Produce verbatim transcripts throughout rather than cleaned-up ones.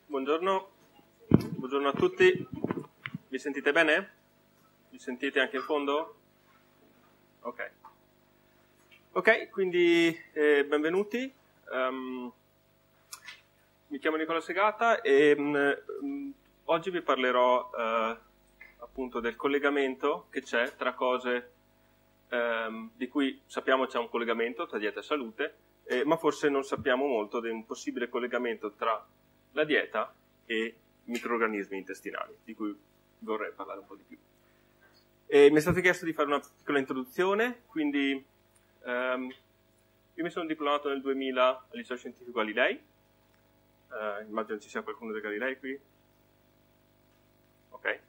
Buongiorno, buongiorno a tutti. Mi sentite bene? Mi sentite anche in fondo? Ok. Ok, quindi eh, benvenuti. Um, mi chiamo Nicola Segata e um, oggi vi parlerò uh, appunto del collegamento che c'è tra cose um, di cui sappiamo c'è un collegamento tra dieta e salute, eh, ma forse non sappiamo molto di un possibile collegamento tra la dieta e microrganismi intestinali, di cui vorrei parlare un po' di più. E mi è stato chiesto di fare una piccola introduzione, quindi um, io mi sono diplomato nel duemila al liceo scientifico Galilei, uh, immagino ci sia qualcuno del Galilei qui. Ok.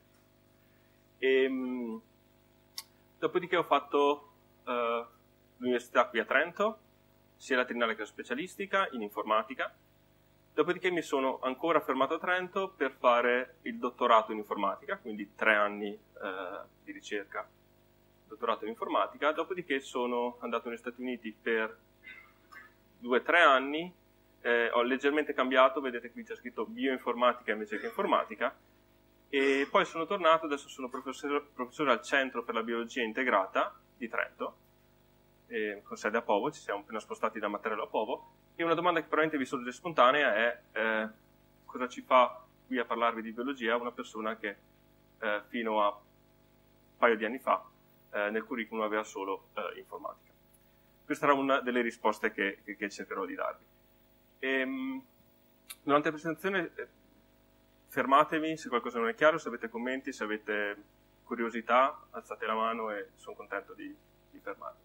E, um, dopodiché ho fatto uh, l'università qui a Trento, sia la triennale che la specialistica in informatica. Dopodiché mi sono ancora fermato a Trento per fare il dottorato in informatica, quindi tre anni eh, di ricerca, dottorato in informatica. Dopodiché sono andato negli Stati Uniti per due o tre anni, eh, ho leggermente cambiato, vedete qui c'è scritto bioinformatica invece che informatica, e poi sono tornato, adesso sono professore, professore al Centro per la Biologia Integrata di Trento, eh, con sede a Povo, ci siamo appena spostati da Mattarello a Povo. E una domanda che probabilmente vi sorge spontanea è eh, cosa ci fa qui a parlarvi di biologia una persona che eh, fino a un paio di anni fa eh, nel curriculum aveva solo eh, informatica. Questa era una delle risposte che, che, che cercherò di darvi. E, mh, durante la presentazione eh, fermatevi se qualcosa non è chiaro, se avete commenti, se avete curiosità, alzate la mano e sono contento di, di fermarvi.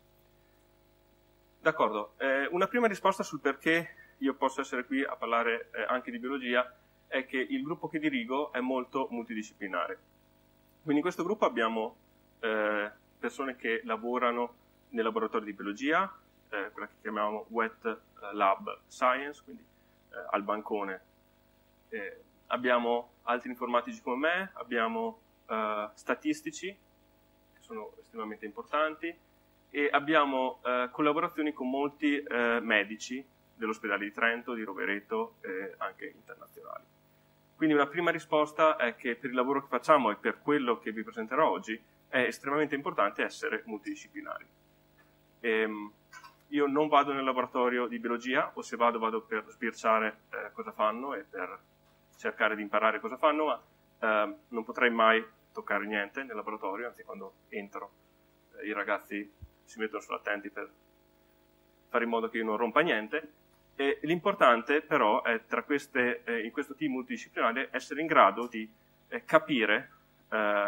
D'accordo, eh, una prima risposta sul perché io posso essere qui a parlare eh, anche di biologia è che il gruppo che dirigo è molto multidisciplinare. Quindi in questo gruppo abbiamo eh, persone che lavorano nel laboratorio di biologia, eh, quella che chiamiamo Wet Lab Science, quindi eh, al bancone. Eh, abbiamo altri informatici come me, abbiamo eh, statistici, che sono estremamente importanti, e abbiamo eh, collaborazioni con molti eh, medici dell'ospedale di Trento, di Rovereto e anche internazionali. Quindi una prima risposta è che per il lavoro che facciamo e per quello che vi presenterò oggi è estremamente importante essere multidisciplinari. E, io non vado nel laboratorio di biologia, o se vado vado per sbirciare eh, cosa fanno e per cercare di imparare cosa fanno, ma eh, non potrei mai toccare niente nel laboratorio, anzi quando entro eh, i ragazzi si mettono sull'attenti per fare in modo che io non rompa niente. E l'importante però è tra queste, eh, in questo team multidisciplinare essere in grado di eh, capire eh,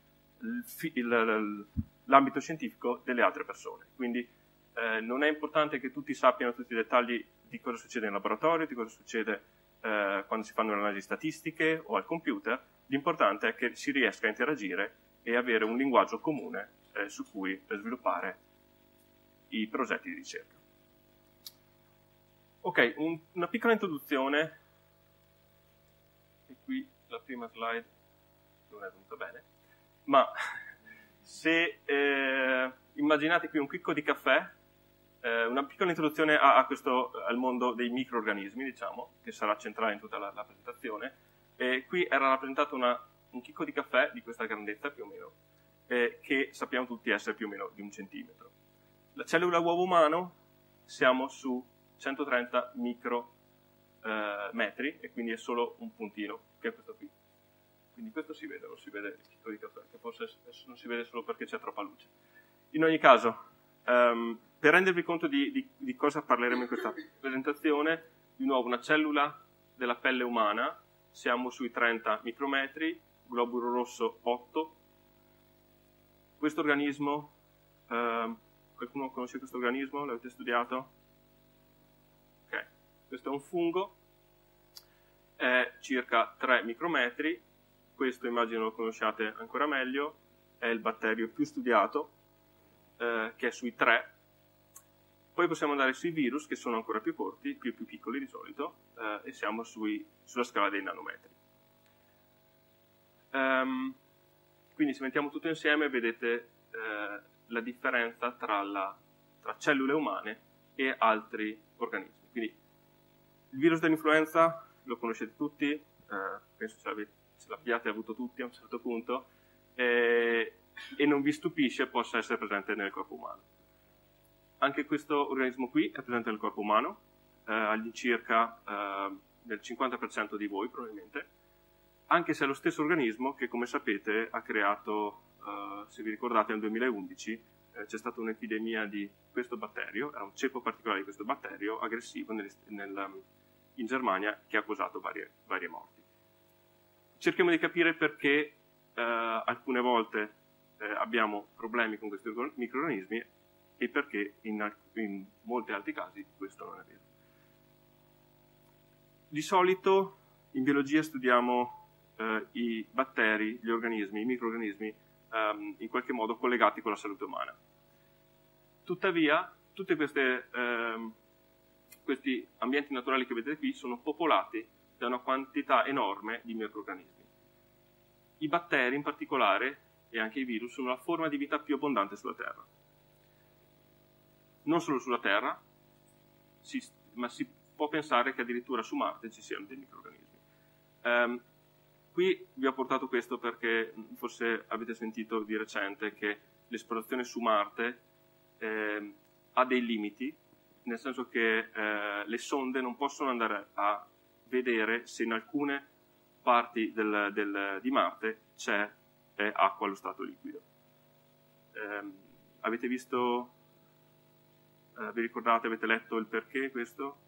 l'ambito scientifico delle altre persone. Quindi eh, non è importante che tutti sappiano tutti i dettagli di cosa succede in laboratorio, di cosa succede eh, quando si fanno le analisi statistiche o al computer. L'importante è che si riesca a interagire e avere un linguaggio comune Eh, su cui eh, sviluppare i progetti di ricerca. Ok, un, una piccola introduzione, e qui la prima slide non è venuta bene, ma se eh, immaginate qui un chicco di caffè, eh, una piccola introduzione a, a questo, al mondo dei microrganismi, diciamo, che sarà centrale in tutta la, la presentazione, e qui era rappresentato una, un chicco di caffè di questa grandezza più o meno, Eh, che sappiamo tutti essere più o meno di un centimetro. La cellula uovo umano siamo su centotrenta micrometri eh, e quindi è solo un puntino, che è questo qui. Quindi questo si vede, non si vede il chicco di caffè, che forse non si vede solo perché c'è troppa luce. In ogni caso, um, per rendervi conto di, di, di cosa parleremo in questa presentazione, di nuovo una cellula della pelle umana, siamo sui trenta micrometri, globulo rosso otto. Questo organismo, eh, qualcuno conosce questo organismo? L'avete studiato? Ok, questo è un fungo, è circa tre micrometri, questo immagino lo conosciate ancora meglio, è il batterio più studiato, eh, che è sui tre. Poi possiamo andare sui virus, che sono ancora più corti, più, più piccoli di solito, eh, e siamo sui, sulla scala dei nanometri. Um, Quindi se mettiamo tutto insieme vedete eh, la differenza tra, la, tra cellule umane e altri organismi. Quindi il virus dell'influenza lo conoscete tutti, eh, penso ce, ce l'abbiate avuto tutti a un certo punto, eh, e non vi stupisce possa essere presente nel corpo umano. Anche questo organismo qui è presente nel corpo umano, eh, all'incirca eh, del cinquanta per cento di voi probabilmente, anche se è lo stesso organismo che, come sapete, ha creato, eh, se vi ricordate, nel duemilaundici eh, c'è stata un'epidemia di questo batterio, era un ceppo particolare di questo batterio aggressivo nel, nel, in Germania, che ha causato varie, varie morti. Cerchiamo di capire perché eh, alcune volte eh, abbiamo problemi con questi microrganismi e perché in, in molti altri casi questo non è vero. Di solito in biologia studiamo eh, i batteri, gli organismi, i microrganismi ehm, in qualche modo collegati con la salute umana. Tuttavia, tutti ehm, questi ambienti naturali che vedete qui sono popolati da una quantità enorme di microrganismi. I batteri in particolare, e anche i virus, sono la forma di vita più abbondante sulla Terra. Non solo sulla Terra, si, ma si può pensare che addirittura su Marte ci siano dei microrganismi. Um, qui vi ho portato questo perché forse avete sentito di recente che l'esplorazione su Marte eh, ha dei limiti, nel senso che eh, le sonde non possono andare a vedere se in alcune parti del, del, di Marte c'è eh, acqua allo stato liquido. Eh, avete visto, eh, vi ricordate, avete letto il perché questo?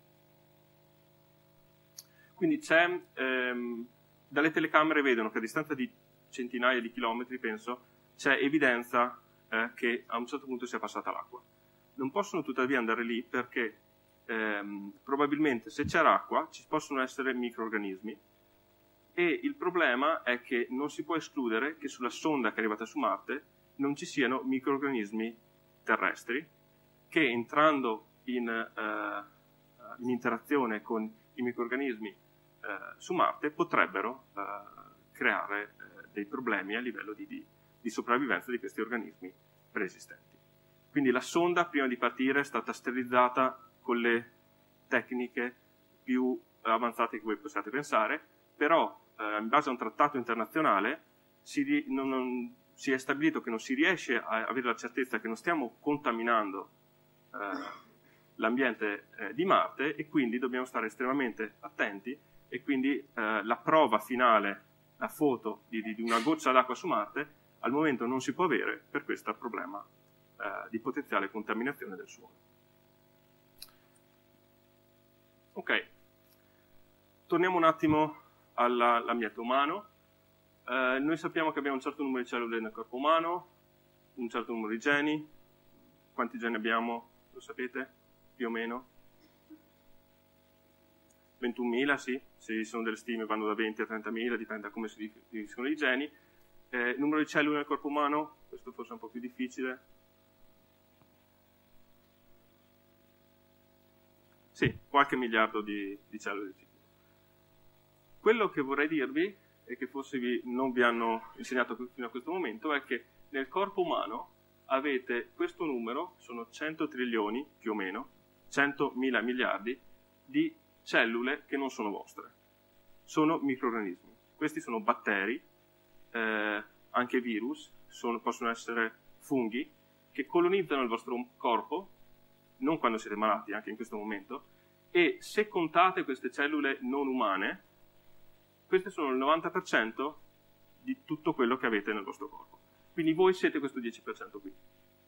Quindi c'è, ehm, dalle telecamere vedono che a distanza di centinaia di chilometri, penso, c'è evidenza eh, che a un certo punto sia passata l'acqua. Non possono tuttavia andare lì perché ehm, probabilmente se c'è acqua ci possono essere microrganismi e il problema è che non si può escludere che sulla sonda che è arrivata su Marte non ci siano microrganismi terrestri che entrando in, eh, in interazione con i microrganismi Eh, su Marte potrebbero eh, creare eh, dei problemi a livello di, di, di sopravvivenza di questi organismi preesistenti. Quindi la sonda prima di partire è stata sterilizzata con le tecniche più avanzate che voi possiate pensare, però eh, in base a un trattato internazionale si, non, non, si è stabilito che non si riesce a avere la certezza che non stiamo contaminando eh, l'ambiente eh, di Marte e quindi dobbiamo stare estremamente attenti. E quindi eh, la prova finale, la foto di, di una goccia d'acqua su Marte, al momento non si può avere per questo problema eh, di potenziale contaminazione del suolo. Ok, torniamo un attimo all'ambiente umano. Eh, noi sappiamo che abbiamo un certo numero di cellule nel corpo umano, un certo numero di geni. Quanti geni abbiamo? Lo sapete? Più o meno? ventunomila, sì, se sono delle stime vanno da venti a trentamila, dipende da come si definiscono i geni. Eh, il numero di cellule nel corpo umano, questo forse è un po' più difficile. Sì, qualche miliardo di, di cellule. Quello che vorrei dirvi, e che forse vi, non vi hanno insegnato fino a questo momento, è che nel corpo umano avete questo numero, sono cento trilioni più o meno, centomila miliardi di cellule che non sono vostre, sono microrganismi. Questi sono batteri, eh, anche virus, sono, possono essere funghi, che colonizzano il vostro corpo, non quando siete malati, anche in questo momento, e se contate queste cellule non umane, queste sono il novanta per cento di tutto quello che avete nel vostro corpo. Quindi voi siete questo dieci per cento qui.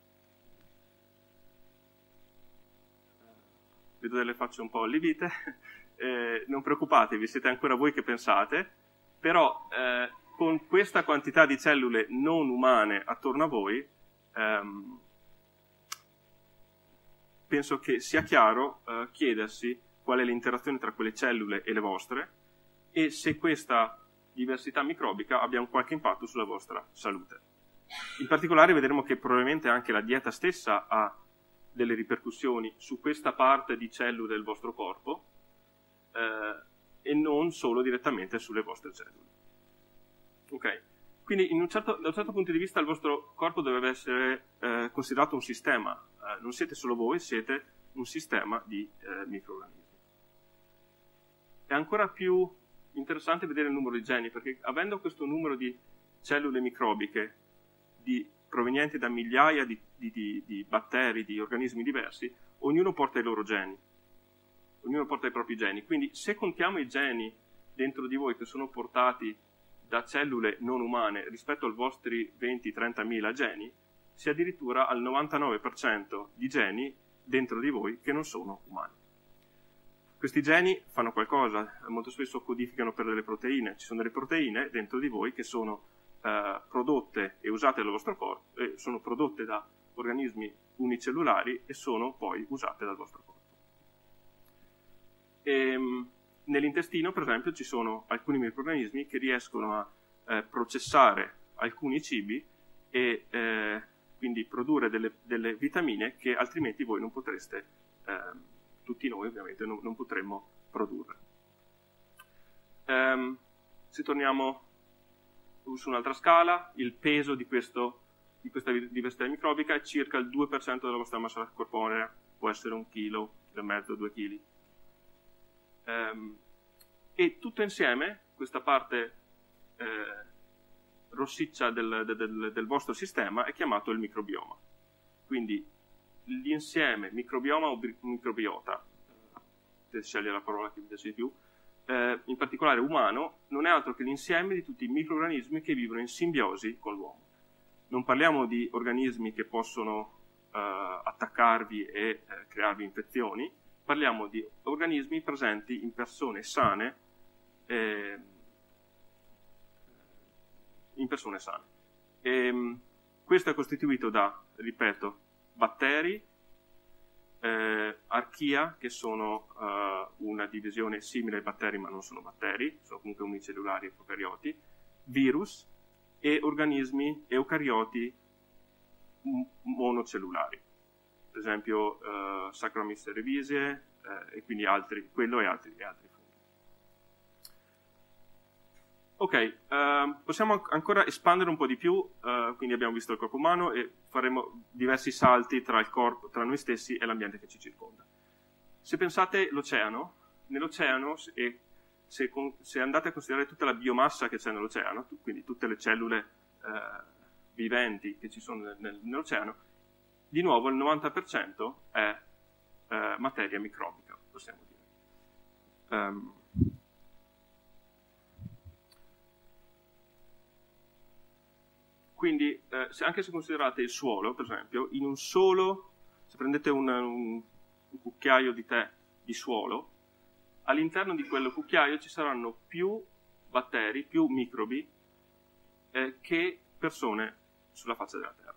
Vedo delle facce un po' allibite, eh, non preoccupatevi, siete ancora voi che pensate, però eh, con questa quantità di cellule non umane attorno a voi, ehm, penso che sia chiaro eh, chiedersi qual è l'interazione tra quelle cellule e le vostre e se questa diversità microbica abbia un qualche impatto sulla vostra salute. In particolare vedremo che probabilmente anche la dieta stessa ha delle ripercussioni su questa parte di cellule del vostro corpo eh, e non solo direttamente sulle vostre cellule. Ok? Quindi in un certo, da un certo punto di vista il vostro corpo dovrebbe essere eh, considerato un sistema, eh, non siete solo voi, siete un sistema di eh, microrganismi. È ancora più interessante vedere il numero di geni, perché avendo questo numero di cellule microbiche di, provenienti da migliaia di, di, di, di batteri, di organismi diversi, ognuno porta i loro geni, ognuno porta i propri geni. Quindi se contiamo i geni dentro di voi che sono portati da cellule non umane rispetto ai vostri venti trentamila geni, si è addirittura al novantanove per cento di geni dentro di voi che non sono umani. Questi geni fanno qualcosa, molto spesso codificano per delle proteine. Ci sono delle proteine dentro di voi che sono eh, prodotte e usate dal vostro corpo, eh, sono prodotte da organismi unicellulari e sono poi usate dal vostro corpo. E, nell'intestino, per esempio, ci sono alcuni microrganismi che riescono a eh, processare alcuni cibi e eh, quindi produrre delle, delle vitamine che altrimenti voi non potreste, eh, tutti noi ovviamente, non, non potremmo produrre. Um, se torniamo su un'altra scala, il peso di, questo, di questa diversità microbica è circa il due per cento della vostra massa corporea, può essere un chilo, chilo e mezzo, due chili. Um, e tutto insieme, questa parte eh, rossiccia del, del, del vostro sistema è chiamato il microbioma. Quindi l'insieme microbioma o microbiota, se sceglie la parola che vi piace di più, eh, in particolare umano, non è altro che l'insieme di tutti i microrganismi che vivono in simbiosi con l'uomo. Non parliamo di organismi che possono eh, attaccarvi e eh, crearvi infezioni, parliamo di organismi presenti in persone sane, eh, in persone sane. E, questo è costituito da, ripeto, batteri, eh, archia, che sono eh, una divisione simile ai batteri ma non sono batteri, sono comunque unicellulari e procarioti, virus e organismi eucarioti monocellulari, per esempio eh, Saccharomyces cerevisiae eh, e quindi altri, quello e altri, e altri funghi. Ok, uh, possiamo ancora espandere un po' di più, uh, quindi abbiamo visto il corpo umano e faremo diversi salti tra il corpo, tra noi stessi e l'ambiente che ci circonda. Se pensate all'oceano, nell'oceano, e se, se andate a considerare tutta la biomassa che c'è nell'oceano, quindi tutte le cellule uh, viventi che ci sono nel, nel, nell'oceano, di nuovo il novanta per cento è uh, materia microbica, possiamo dire. Um, Quindi, eh, se anche se considerate il suolo, per esempio, in un solo, se prendete un, un, un cucchiaio di tè di suolo, all'interno di quel cucchiaio ci saranno più batteri, più microbi, eh, che persone sulla faccia della Terra.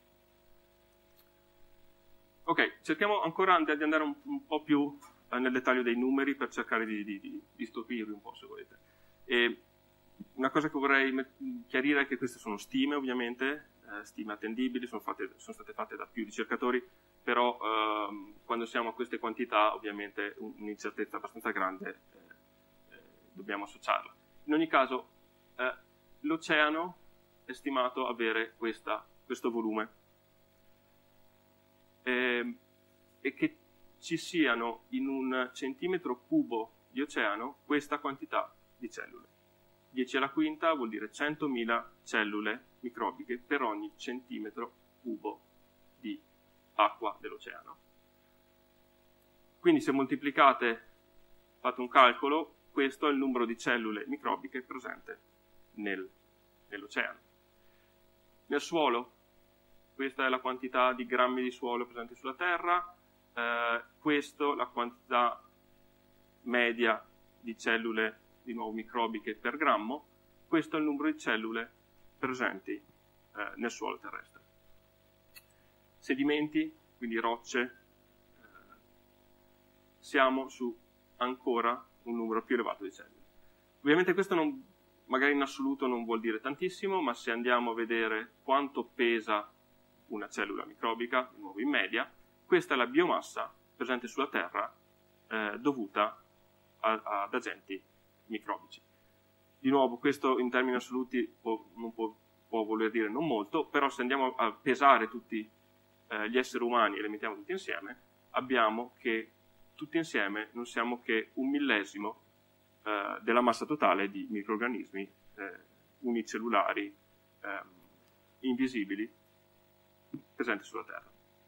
Ok, cerchiamo ancora di andare un, un po' più eh, nel dettaglio dei numeri per cercare di, di, di, di stupirvi un po', se volete. E, una cosa che vorrei chiarire è che queste sono stime, ovviamente, eh, stime attendibili, sono, fatte, sono state fatte da più ricercatori, però ehm, quando siamo a queste quantità, ovviamente, un'incertezza abbastanza grande eh, eh, dobbiamo associarla. In ogni caso, eh, l'oceano è stimato avere questa, questo volume e, e che ci siano in un centimetro cubo di oceano questa quantità di cellule. dieci alla quinta vuol dire centomila cellule microbiche per ogni centimetro cubo di acqua dell'oceano. Quindi se moltiplicate, fate un calcolo, questo è il numero di cellule microbiche presente nel, nell'oceano. Nel suolo, questa è la quantità di grammi di suolo presenti sulla Terra, eh, questo la quantità media di cellule di nuovo microbiche per grammo, questo è il numero di cellule presenti eh, nel suolo terrestre. Sedimenti, quindi rocce, eh, siamo su ancora un numero più elevato di cellule. Ovviamente questo non, magari in assoluto non vuol dire tantissimo, ma se andiamo a vedere quanto pesa una cellula microbica, di nuovo in media, questa è la biomassa presente sulla Terra eh, dovuta a, a, ad agenti microbici. Di nuovo, questo in termini assoluti può, non può, può voler dire non molto, però se andiamo a pesare tutti eh, gli esseri umani e li mettiamo tutti insieme, abbiamo che tutti insieme non siamo che un millesimo eh, della massa totale di microrganismi eh, unicellulari eh, invisibili presenti sulla Terra.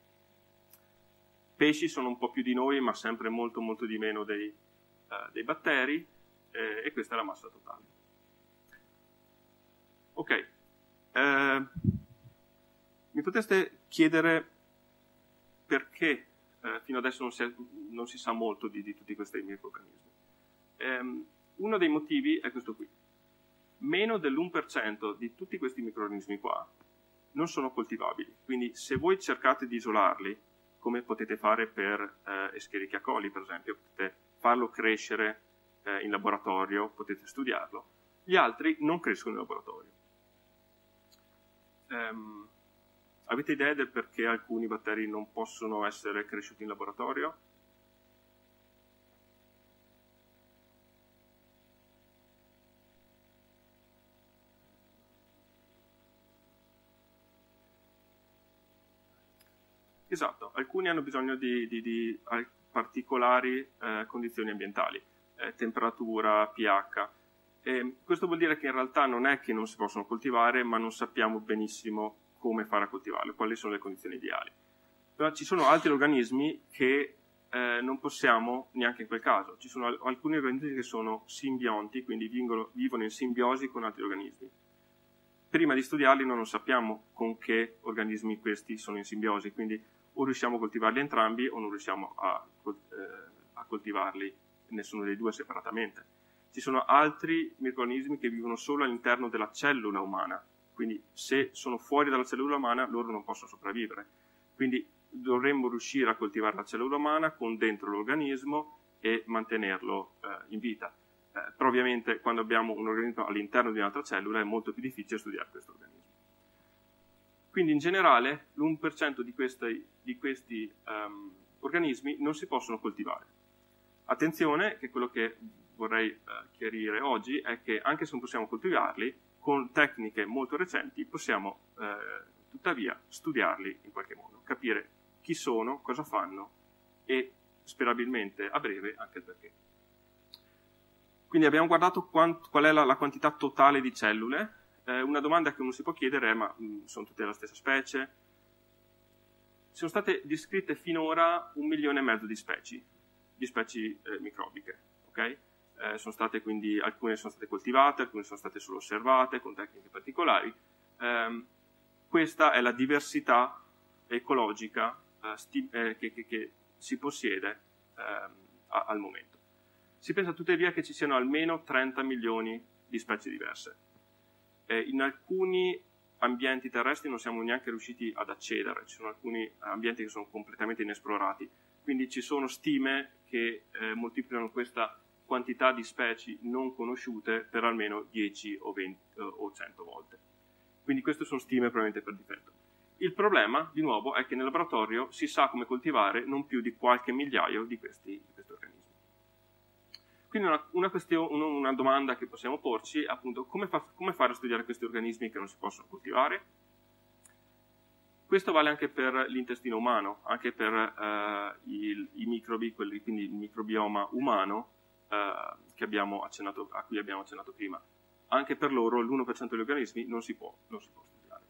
Pesci sono un po' più di noi, ma sempre molto molto di meno dei, eh, dei batteri, eh, e questa è la massa totale. Ok, eh, mi potreste chiedere perché eh, fino adesso non si, è, non si sa molto di, di tutti questi microrganismi. Eh, uno dei motivi è questo qui. Meno dell'uno per cento di tutti questi microrganismi qua non sono coltivabili, quindi se voi cercate di isolarli, come potete fare per eh, Escherichia coli, per esempio, potete farlo crescere eh, in laboratorio, potete studiarlo, gli altri non crescono in laboratorio. Um, avete idea del perché alcuni batteri non possono essere cresciuti in laboratorio? Esatto, alcuni hanno bisogno di, di, di particolari eh, condizioni ambientali, eh, temperatura, pH. E questo vuol dire che in realtà non è che non si possono coltivare, ma non sappiamo benissimo come fare a coltivarle, quali sono le condizioni ideali. Però ci sono altri organismi che eh, non possiamo neanche in quel caso. Ci sono alcuni organismi che sono simbionti, quindi vivono, vivono in simbiosi con altri organismi. Prima di studiarli non sappiamo con che organismi questi sono in simbiosi, quindi o riusciamo a coltivarli entrambi o non riusciamo a, eh, a coltivarli nessuno dei due separatamente. Ci sono altri microrganismi che vivono solo all'interno della cellula umana, quindi se sono fuori dalla cellula umana loro non possono sopravvivere. Quindi dovremmo riuscire a coltivare la cellula umana con dentro l'organismo e mantenerlo eh, in vita. Eh, però ovviamente quando abbiamo un organismo all'interno di un'altra cellula è molto più difficile studiare questo organismo. Quindi in generale l'uno per cento di questi, di questi um, organismi non si possono coltivare. Attenzione, che quello che vorrei uh, chiarire oggi è che anche se non possiamo coltivarli, con tecniche molto recenti possiamo uh, tuttavia studiarli in qualche modo, capire chi sono, cosa fanno e sperabilmente a breve anche il perché. Quindi abbiamo guardato quant, qual è la, la quantità totale di cellule. Eh, una domanda che uno si può chiedere è: ma mh, sono tutte della stessa specie? Sono state descritte finora un milione e mezzo di specie, di specie eh, microbiche, ok? Eh, sono state quindi, alcune sono state coltivate, alcune sono state solo osservate con tecniche particolari. Eh, questa è la diversità ecologica eh, sti, eh, che, che, che si possiede eh, a, al momento. Si pensa tuttavia che ci siano almeno trenta milioni di specie diverse. Eh, in alcuni ambienti terrestri non siamo neanche riusciti ad accedere, ci sono alcuni ambienti che sono completamente inesplorati, quindi ci sono stime che eh, moltiplicano questa quantità di specie non conosciute per almeno dieci o venti eh, o cento volte. Quindi queste sono stime probabilmente per difetto. Il problema, di nuovo, è che nel laboratorio si sa come coltivare non più di qualche migliaio di questi, di questi organismi. Quindi una, una, question, una domanda che possiamo porci è appunto come, fa, come fare a studiare questi organismi che non si possono coltivare. Questo vale anche per l'intestino umano, anche per eh, il, i microbi, quelli, quindi il microbioma umano eh, che abbiamo accennato, a cui abbiamo accennato prima. Anche per loro l'uno per cento degli organismi non si può, non si può studiare.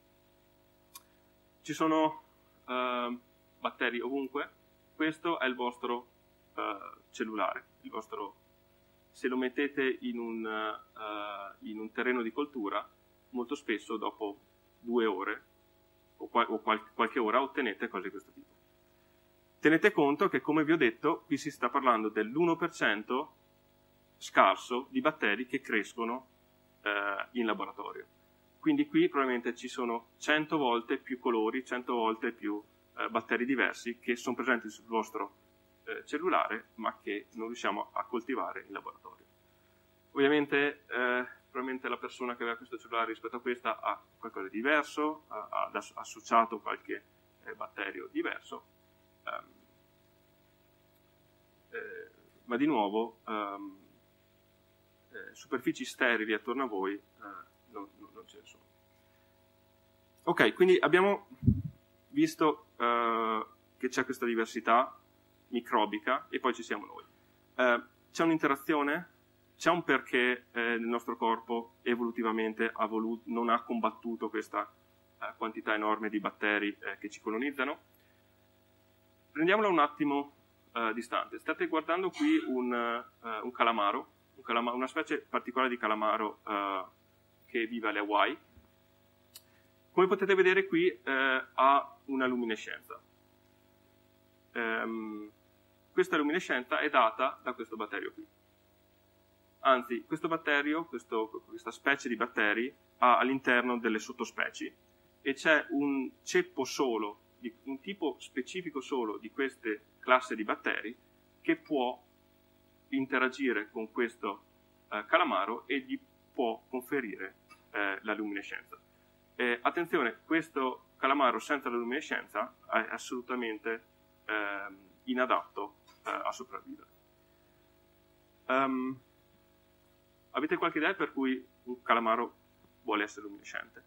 Ci sono eh, batteri ovunque. Questo è il vostro eh, cellulare, il vostro. Se lo mettete in un, uh, in un terreno di coltura, molto spesso dopo due ore o, qual o qual qualche ora ottenete cose di questo tipo. Tenete conto che, come vi ho detto, qui si sta parlando dell'uno per cento scarso di batteri che crescono uh, in laboratorio. Quindi qui probabilmente ci sono cento volte più colori, cento volte più uh, batteri diversi che sono presenti sul vostro cellulare, ma che non riusciamo a coltivare in laboratorio. Ovviamente eh, probabilmente la persona che aveva questo cellulare rispetto a questa ha qualcosa di diverso, ha, ha associato qualche eh, batterio diverso, um, eh, ma di nuovo um, eh, superfici sterili attorno a voi eh, non, non ce ne sono. Ok, quindi abbiamo visto uh, che c'è questa diversità microbica e poi ci siamo noi. Eh, c'è un'interazione? c'è un perché eh, il nostro corpo evolutivamente ha voluto, non ha combattuto questa eh, quantità enorme di batteri eh, che ci colonizzano. Prendiamola un attimo eh, distante. State guardando qui un, uh, un calamaro, un calama- una specie particolare di calamaro uh, che vive alle Hawaii. Come potete vedere qui eh, ha una luminescenza. Um, questa luminescenza è data da questo batterio qui. Anzi, questo batterio, questo, questa specie di batteri, ha all'interno delle sottospecie e c'è un ceppo solo, di, un tipo specifico solo di queste classi di batteri che può interagire con questo eh, calamaro e gli può conferire eh, la luminescenza. Eh, attenzione, questo calamaro senza la luminescenza è assolutamente eh, inadatto eh, a sopravvivere. Um, avete qualche idea per cui un calamaro vuole essere luminescente?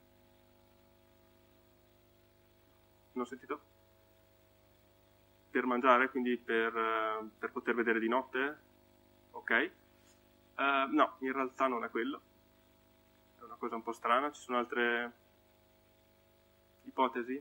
Non ho sentito? Per mangiare, quindi per, uh, per poter vedere di notte? Ok. Uh, no, in realtà non è quello. È una cosa un po' strana. Ci sono altre ipotesi?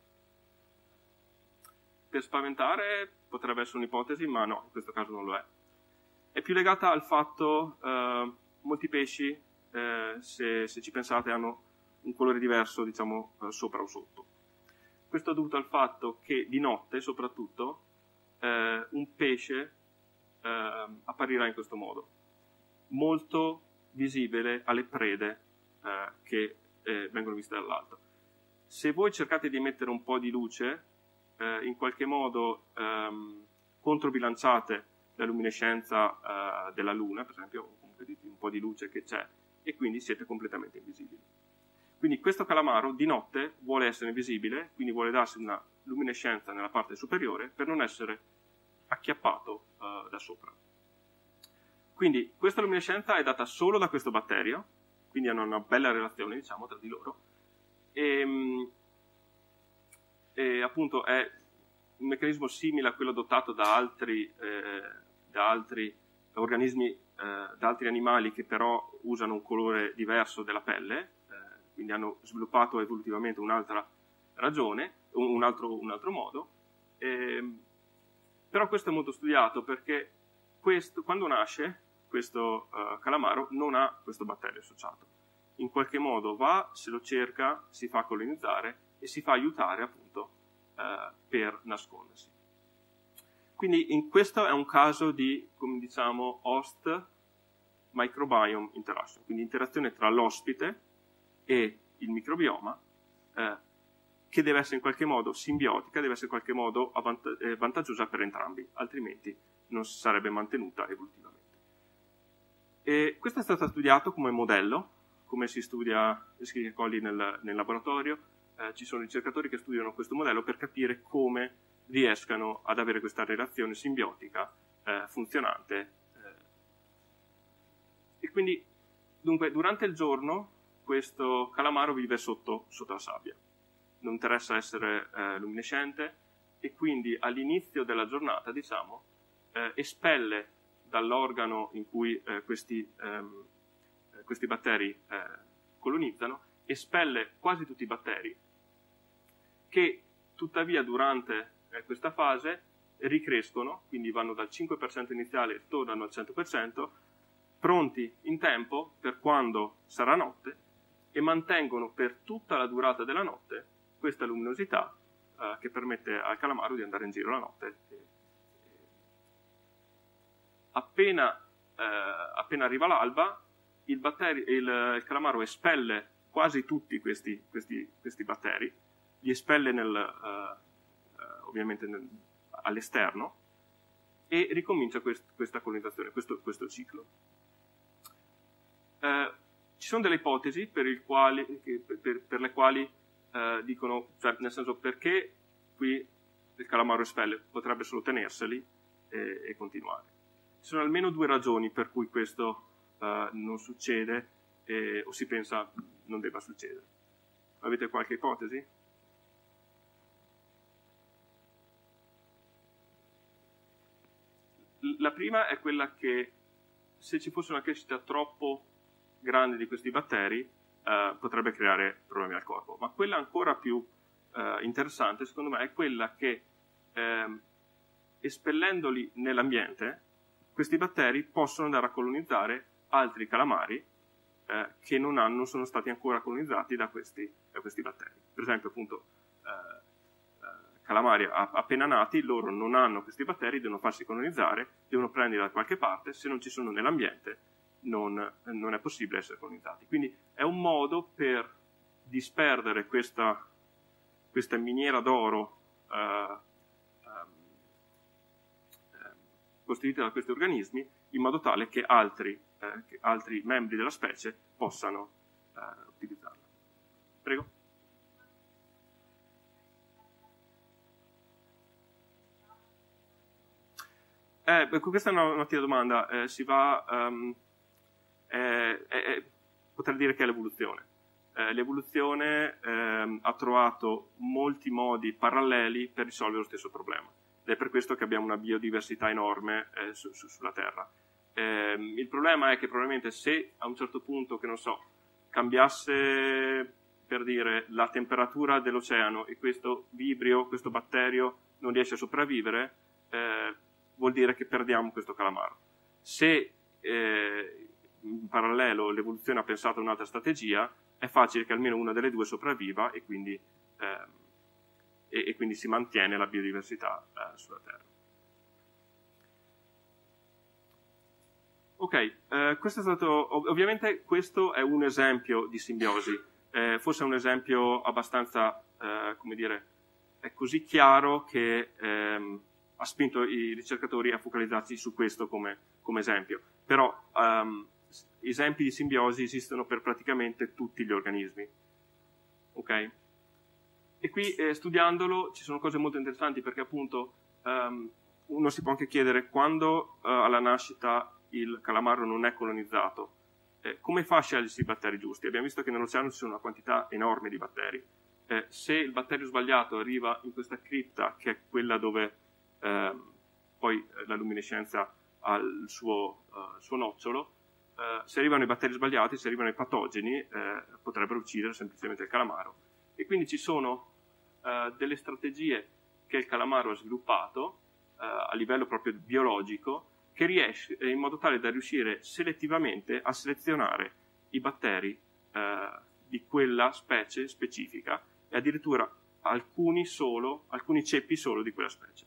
Per spaventare potrebbe essere un'ipotesi, ma no, in questo caso non lo è. È più legata al fatto uh, molti pesci, eh, se, se ci pensate, hanno un colore diverso, diciamo, uh, sopra o sotto. Questo è dovuto al fatto che di notte, soprattutto, eh, un pesce eh, apparirà in questo modo, molto visibile alle prede eh, che eh, vengono viste dall'alto. Se voi cercate di emettere un po' di luce, eh, in qualche modo ehm, controbilanciate la luminescenza eh, della Luna, per esempio, o comunque di un po' di luce che c'è, e quindi siete completamente invisibili. Quindi questo calamaro di notte vuole essere invisibile, quindi vuole darsi una luminescenza nella parte superiore per non essere acchiappato uh, da sopra. Quindi questa luminescenza è data solo da questo batterio, quindi hanno una bella relazione, diciamo, tra di loro, e, e appunto è un meccanismo simile a quello adottato da altri, eh, da altri organismi, eh, da altri animali che però usano un colore diverso della pelle, quindi hanno sviluppato evolutivamente un'altra ragione, un altro, un altro modo, eh, però questo è molto studiato perché questo, quando nasce questo uh, calamaro non ha questo batterio associato. In qualche modo va, se lo cerca, si fa colonizzare e si fa aiutare appunto uh, per nascondersi. Quindi in questo è un caso di, come diciamo, host microbiome interaction, quindi interazione tra l'ospite e il microbioma, eh, che deve essere in qualche modo simbiotica, deve essere in qualche modo avvant- eh, vantaggiosa per entrambi, altrimenti non si sarebbe mantenuta evolutivamente. E questo è stato studiato come modello, come si studia Escherichia coli nel, nel laboratorio. Eh, ci sono ricercatori che studiano questo modello per capire come riescano ad avere questa relazione simbiotica eh, funzionante. Eh. E quindi, dunque, durante il giorno questo calamaro vive sotto, sotto la sabbia, non interessa essere eh, luminescente e quindi all'inizio della giornata, diciamo, eh, espelle dall'organo in cui eh, questi, ehm, questi batteri eh, colonizzano, espelle quasi tutti i batteri che tuttavia durante eh, questa fase ricrescono, quindi vanno dal cinque per cento iniziale e tornano al cento per cento, pronti in tempo per quando sarà notte, e mantengono per tutta la durata della notte questa luminosità eh, che permette al calamaro di andare in giro la notte. E, e appena, eh, appena arriva l'alba, il, batteri, il, il calamaro espelle quasi tutti questi, questi, questi batteri, li espelle nel, eh, ovviamente nel, all'esterno e ricomincia quest, questa colonizzazione, questo, questo ciclo. Eh, Ci sono delle ipotesi per, il quali, per, per le quali eh, dicono, cioè nel senso, perché qui il calamaro espelle, potrebbe solo tenerseli e, e continuare. Ci sono almeno due ragioni per cui questo eh, non succede e, o si pensa non debba succedere. Avete qualche ipotesi? La prima è quella che se ci fosse una crescita troppo grande di questi batteri eh, potrebbe creare problemi al corpo. Ma quella ancora più eh, interessante, secondo me, è quella che eh, espellendoli nell'ambiente, questi batteri possono andare a colonizzare altri calamari eh, che non, hanno, non sono stati ancora colonizzati da questi, da questi batteri. Per esempio, appunto, eh, calamari appena nati, loro non hanno questi batteri, devono farsi colonizzare, devono prenderli da qualche parte, se non ci sono nell'ambiente non, non è possibile essere colonizzati. Quindi è un modo per disperdere questa, questa miniera d'oro eh, eh, costituita da questi organismi, in modo tale che altri, eh, che altri membri della specie possano eh, utilizzarla. Prego. Eh, questa è una, un'ottima domanda. Eh, si va, um, eh, eh, potrei dire che è l'evoluzione. Eh, l'evoluzione eh, ha trovato molti modi paralleli per risolvere lo stesso problema. Ed è per questo che abbiamo una biodiversità enorme eh, su, su, sulla Terra. Eh, il problema è che probabilmente se a un certo punto, che non so, cambiasse, per dire, la temperatura dell'oceano e questo vibrio, questo batterio non riesce a sopravvivere, eh, vuol dire che perdiamo questo calamaro. Se eh, in parallelo l'evoluzione ha pensato a un'altra strategia, è facile che almeno una delle due sopravviva e quindi, eh, e, e quindi si mantiene la biodiversità eh, sulla Terra. Ok, eh, questo è stato, ov- ovviamente questo è un esempio di simbiosi, eh, forse è un esempio abbastanza, eh, come dire, è così chiaro che ehm, ha spinto i ricercatori a focalizzarsi su questo come, come esempio. Però um, esempi di simbiosi esistono per praticamente tutti gli organismi. Ok? E qui eh, studiandolo ci sono cose molto interessanti perché appunto um, uno si può anche chiedere quando uh, alla nascita il calamaro non è colonizzato, eh, come fa a scegliersi i batteri giusti? Abbiamo visto che nell'oceano ci sono una quantità enorme di batteri. Eh, se il batterio sbagliato arriva in questa cripta, che è quella dove Eh, poi la luminescenza ha il suo, uh, il suo nocciolo, uh, se arrivano i batteri sbagliati, se arrivano i patogeni, eh, potrebbero uccidere semplicemente il calamaro. E quindi ci sono uh, delle strategie che il calamaro ha sviluppato uh, a livello proprio biologico, che riesce in modo tale da riuscire selettivamente a selezionare i batteri uh, di quella specie specifica e addirittura alcuni solo, alcuni ceppi solo di quella specie.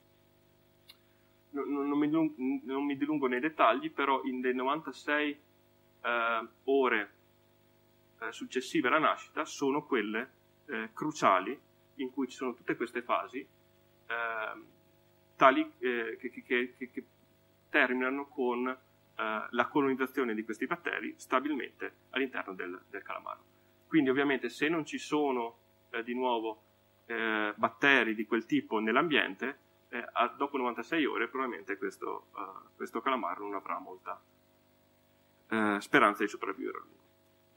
Non, non, mi, non mi dilungo nei dettagli, però in dei novantasei eh, ore eh, successive alla nascita sono quelle eh, cruciali in cui ci sono tutte queste fasi eh, tali eh, che, che, che, che terminano con eh, la colonizzazione di questi batteri stabilmente all'interno del, del calamaro. Quindi ovviamente se non ci sono eh, di nuovo eh, batteri di quel tipo nell'ambiente, Eh, dopo novantasei ore probabilmente questo, uh, questo calamaro non avrà molta uh, speranza di sopravvivere a lungo.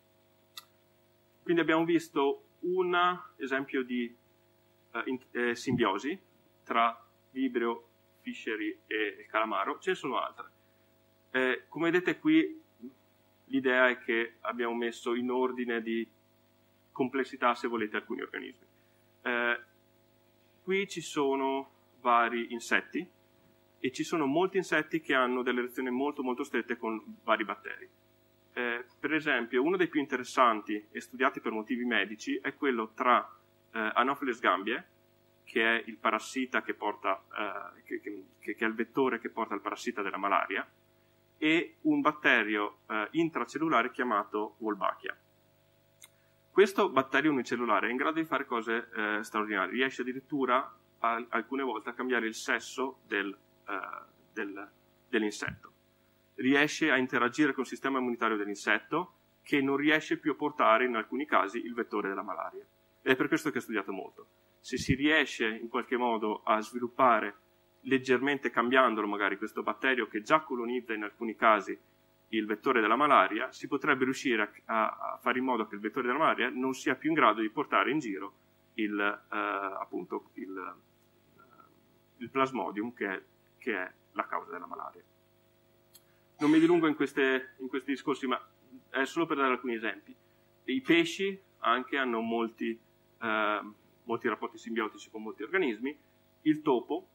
Quindi abbiamo visto un esempio di uh, in, eh, simbiosi tra vibrio, fischeri e calamaro. Ce ne sono altre. Eh, come vedete qui l'idea è che abbiamo messo in ordine di complessità, se volete, alcuni organismi. Eh, qui ci sono vari insetti e ci sono molti insetti che hanno delle relazioni molto molto strette con vari batteri. Eh, per esempio, uno dei più interessanti e studiati per motivi medici è quello tra eh, Anopheles gambiae, che è il parassita che porta, eh, che, che, che è il vettore che porta il parassita della malaria, e un batterio eh, intracellulare chiamato Wolbachia. Questo batterio unicellulare è in grado di fare cose eh, straordinarie, riesce addirittura alcune volte a cambiare il sesso del, uh, del, dell'insetto. Riesce a interagire con il sistema immunitario dell'insetto che non riesce più a portare in alcuni casi il vettore della malaria. Ed è per questo che ho studiato molto. Se si riesce in qualche modo a sviluppare leggermente cambiandolo magari questo batterio che già colonizza in alcuni casi il vettore della malaria, si potrebbe riuscire a, a, a fare in modo che il vettore della malaria non sia più in grado di portare in giro il, uh, appunto, il il plasmodium che è, che è la causa della malaria. non mi dilungo in, queste, in questi discorsi, ma è solo per dare alcuni esempi. I pesci anche hanno molti, eh, molti rapporti simbiotici con molti organismi. Il topo,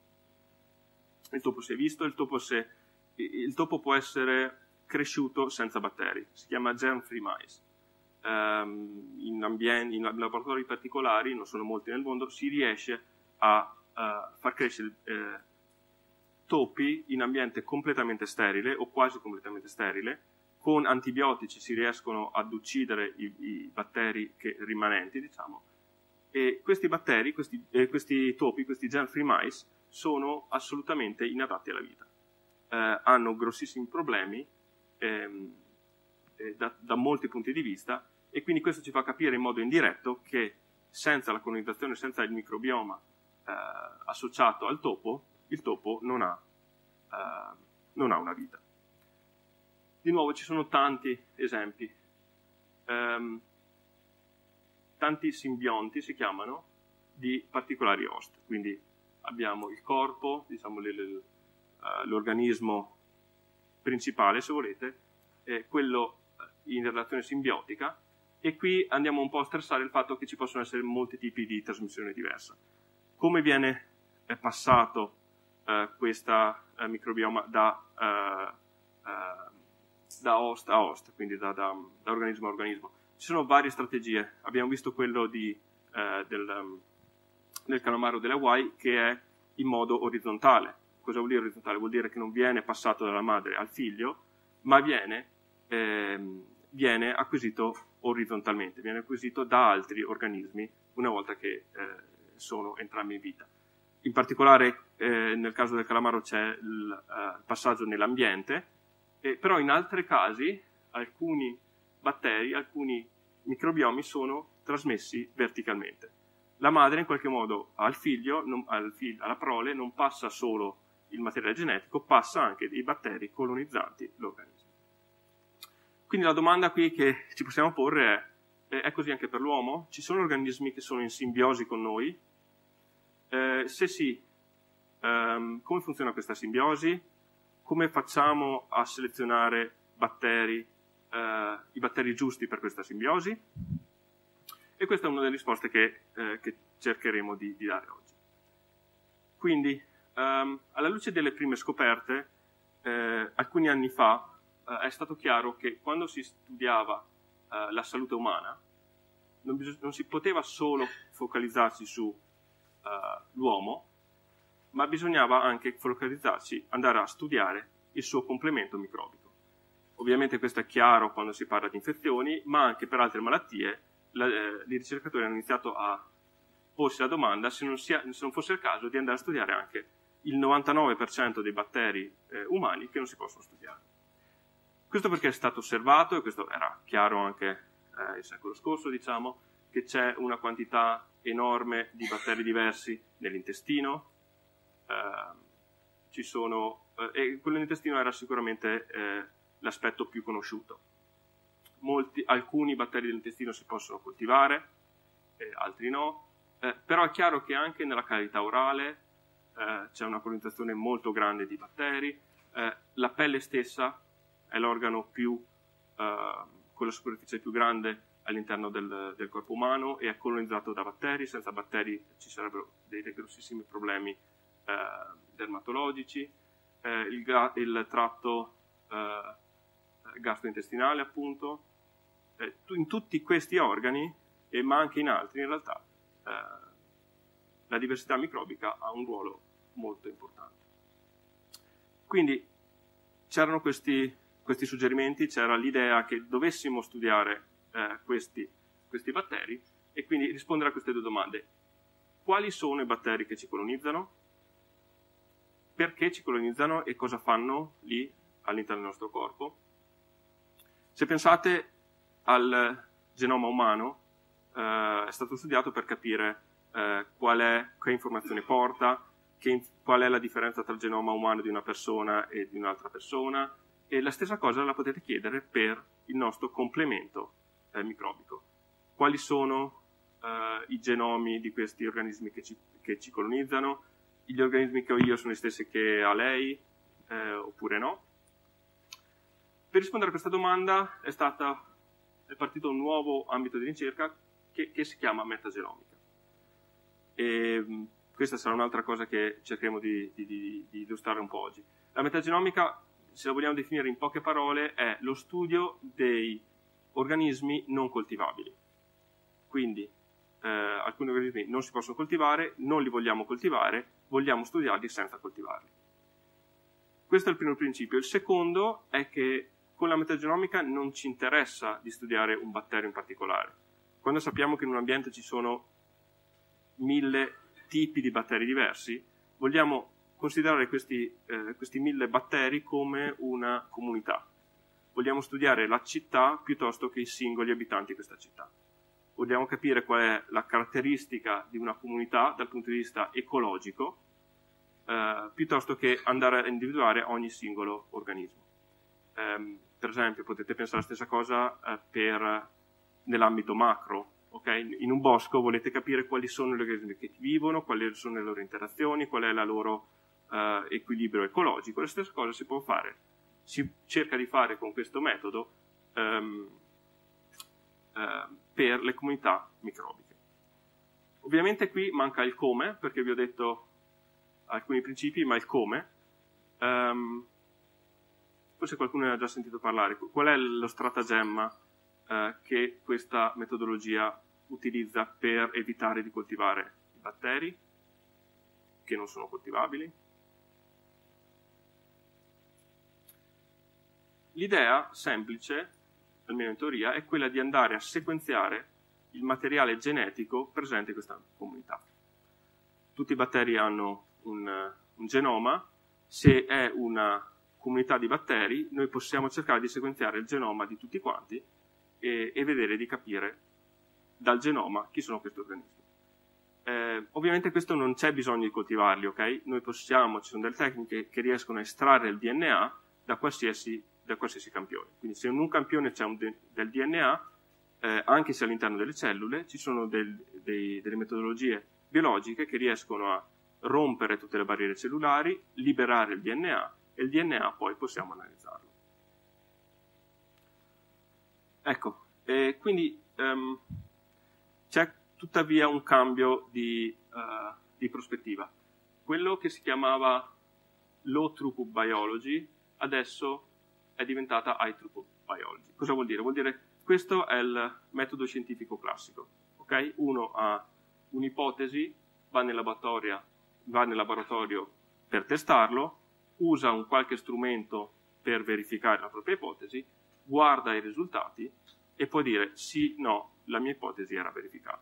il topo si è visto, il topo, se, il topo può essere cresciuto senza batteri, si chiama germ-free mice. Um, in, ambienti, in laboratori particolari, non sono molti nel mondo, si riesce a uh, far crescere eh, topi in ambiente completamente sterile o quasi completamente sterile. Con antibiotici si riescono ad uccidere i, i batteri che, rimanenti, diciamo, e questi batteri, questi, eh, questi topi, questi germ-free mice, sono assolutamente inadatti alla vita. Eh, hanno grossissimi problemi ehm, eh, da, da molti punti di vista, e quindi questo ci fa capire in modo indiretto che senza la colonizzazione, senza il microbioma eh, associato al topo, il topo non ha, eh, non ha una vita. Di nuovo ci sono tanti esempi. Um, tanti simbionti si chiamano di particolari host, quindi abbiamo il corpo, diciamo l'organismo principale, se volete, eh, quello in relazione simbiotica, e qui andiamo un po' a stressare il fatto che ci possono essere molti tipi di trasmissione diversa. Come viene eh, passato eh, questo eh, microbioma da, eh, eh, da host a host, quindi da, da, da organismo a organismo? Ci sono varie strategie. Abbiamo visto quello di, eh, del, um, del calamaro delle Hawaii, che è in modo orizzontale. Cosa vuol dire orizzontale? Vuol dire che non viene passato dalla madre al figlio, ma viene, ehm, viene acquisito orizzontalmente, viene acquisito da altri organismi una volta che eh, sono entrambi in vita. In particolare eh, nel caso del calamaro c'è il eh, passaggio nell'ambiente, eh, però in altri casi alcuni batteri, alcuni microbiomi sono trasmessi verticalmente. La madre in qualche modo al figlio, non, al figlio, alla prole, non passa solo il materiale genetico, passa anche dei batteri colonizzanti l'organismo. Quindi la domanda qui che ci possiamo porre è: è così anche per l'uomo? Ci sono organismi che sono in simbiosi con noi? Eh, se sì, ehm, come funziona questa simbiosi? Come facciamo a selezionare batteri, eh, i batteri giusti per questa simbiosi? E questa è una delle risposte che, eh, che cercheremo di, di dare oggi. Quindi, ehm, alla luce delle prime scoperte, eh, alcuni anni fa, eh, è stato chiaro che quando si studiava eh, la salute umana, non, non si poteva solo focalizzarsi su eh, l'uomo, ma bisognava anche focalizzarsi, andare a studiare il suo complemento microbico. Ovviamente questo è chiaro quando si parla di infezioni, ma anche per altre malattie la, eh, i ricercatori hanno iniziato a porsi la domanda se non, sia, se non fosse il caso di andare a studiare anche il novantanove per cento dei batteri eh, umani che non si possono studiare. Questo perché è stato osservato, e questo era chiaro anche eh, il secolo scorso, diciamo, che c'è una quantità enorme di batteri diversi nell'intestino. Eh, ci sono, eh, e quello nell'intestino era sicuramente eh, l'aspetto più conosciuto. Molti, alcuni batteri dell'intestino si possono coltivare, eh, altri no, eh, però è chiaro che anche nella cavità orale eh, c'è una colonizzazione molto grande di batteri. Eh, la pelle stessa è l'organo più, eh, con la superficie più grande all'interno del, del corpo umano, e è colonizzato da batteri. Senza batteri ci sarebbero dei, dei grossissimi problemi eh, dermatologici. Eh, il, il tratto eh, gastrointestinale, appunto. Eh, in tutti questi organi, e ma anche in altri, in realtà eh, la diversità microbica ha un ruolo molto importante. Quindi c'erano questi, questi suggerimenti, c'era l'idea che dovessimo studiare eh, questi, questi batteri, e quindi rispondere a queste due domande: quali sono i batteri che ci colonizzano, perché ci colonizzano e cosa fanno lì all'interno del nostro corpo. Se pensate al genoma umano, eh, è stato studiato per capire eh, qual è, che informazione porta, che, qual è la differenza tra il genoma umano di una persona e di un'altra persona, e la stessa cosa la potete chiedere per il nostro complemento eh, microbico. Quali sono eh, i genomi di questi organismi che ci, che ci colonizzano? Gli organismi che ho io sono gli stessi che ha lei, eh, oppure no? Per rispondere a questa domanda è, stata, è partito un nuovo ambito di ricerca che, che si chiama metagenomica. E questa sarà un'altra cosa che cercheremo di, di, di, di illustrare un po' oggi. La metagenomica, se la vogliamo definire in poche parole, è lo studio dei organismi non coltivabili. Quindi eh, alcuni organismi non si possono coltivare, non li vogliamo coltivare, vogliamo studiarli senza coltivarli. Questo è il primo principio. Il secondo è che con la metagenomica non ci interessa di studiare un batterio in particolare. Quando sappiamo che in un ambiente ci sono mille tipi di batteri diversi, vogliamo considerare questi, eh, questi mille batteri come una comunità. Vogliamo studiare la città piuttosto che i singoli abitanti di questa città. Vogliamo capire qual è la caratteristica di una comunità dal punto di vista ecologico, eh, piuttosto che andare a individuare ogni singolo organismo. Eh, per esempio, potete pensare la stessa cosa eh, per, nell'ambito macro. Okay? In un bosco volete capire quali sono gli organismi che vivono, quali sono le loro interazioni, qual è il loro eh, equilibrio ecologico. La stessa cosa si può fare, si cerca di fare con questo metodo ehm, eh, per le comunità microbiche. Ovviamente qui manca il come, perché vi ho detto alcuni principi, ma il come, ehm, forse qualcuno ne ha già sentito parlare. Qual è lo stratagemma eh, che questa metodologia utilizza per evitare di coltivare i batteri che non sono coltivabili? L'idea semplice, almeno in teoria, è quella di andare a sequenziare il materiale genetico presente in questa comunità. Tutti i batteri hanno un, un genoma. Se è una comunità di batteri, noi possiamo cercare di sequenziare il genoma di tutti quanti e, e vedere di capire dal genoma chi sono questi organismi. Eh, ovviamente questo non c'è bisogno di coltivarli, ok? Noi possiamo, ci sono delle tecniche che riescono a estrarre il D N A da qualsiasi, da qualsiasi campione. Quindi se in un campione c'è un de, del D N A, eh, anche se all'interno delle cellule, ci sono del, dei, delle metodologie biologiche che riescono a rompere tutte le barriere cellulari, liberare il D N A e il D N A poi possiamo analizzarlo. Ecco, eh, quindi um, c'è tuttavia un cambio di, uh, di prospettiva. Quello che si chiamava low throughput biology adesso è diventata high throughput biology. Cosa vuol dire? Vuol dire questo è il metodo scientifico classico. Okay? Uno ha un'ipotesi, va nel laboratorio, va nel laboratorio per testarlo, usa un qualche strumento per verificare la propria ipotesi, guarda i risultati e può dire sì, no, la mia ipotesi era verificata.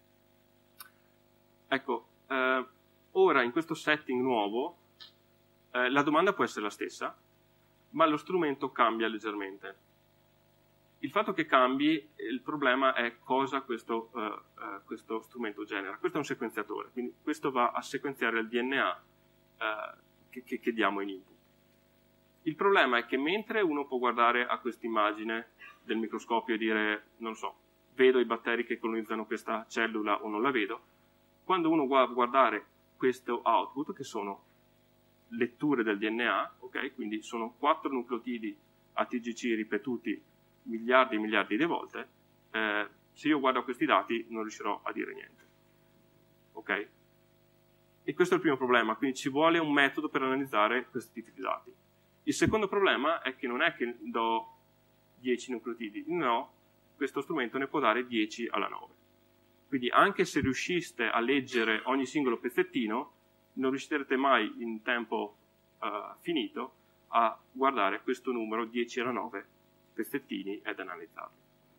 Ecco, eh, ora in questo setting nuovo eh, la domanda può essere la stessa, ma lo strumento cambia leggermente. Il fatto che cambi, il problema è cosa questo, uh, uh, questo strumento genera. Questo è un sequenziatore, quindi questo va a sequenziare il D N A uh, che, che, che diamo in input. Il problema è che mentre uno può guardare a questa immagine del microscopio e dire, non so, vedo i batteri che colonizzano questa cellula o non la vedo, quando uno va a guardare questo output, che sono letture del D N A, okay? Quindi sono quattro nucleotidi A T G C ripetuti miliardi e miliardi di volte, eh, se io guardo questi dati non riuscirò a dire niente. Ok? E questo è il primo problema, quindi ci vuole un metodo per analizzare questi tipi di dati. Il secondo problema è che non è che do dieci nucleotidi, no, questo strumento ne può dare dieci alla nove. Quindi anche se riusciste a leggere ogni singolo pezzettino, non riuscirete mai in tempo uh, finito a guardare questo numero dieci alla nove pezzettini ed analizzarli.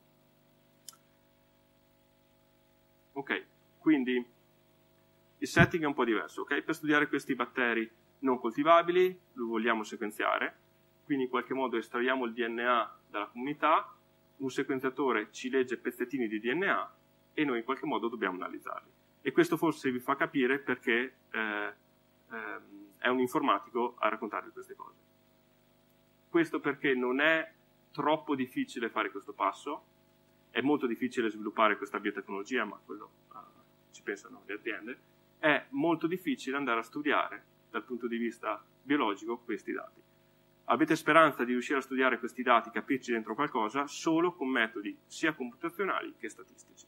Ok, quindi il setting è un po' diverso, ok? Per studiare questi batteri non coltivabili, lo vogliamo sequenziare, quindi in qualche modo estraiamo il D N A dalla comunità, un sequenziatore ci legge pezzettini di D N A e noi in qualche modo dobbiamo analizzarli. E questo forse vi fa capire perché eh, eh, è un informatico a raccontarvi queste cose. Questo perché non è troppo difficile fare questo passo, è molto difficile sviluppare questa biotecnologia, ma quello uh, ci pensano le aziende, è molto difficile andare a studiare dal punto di vista biologico questi dati. avete speranza di riuscire a studiare questi dati, capirci dentro qualcosa, solo con metodi sia computazionali che statistici.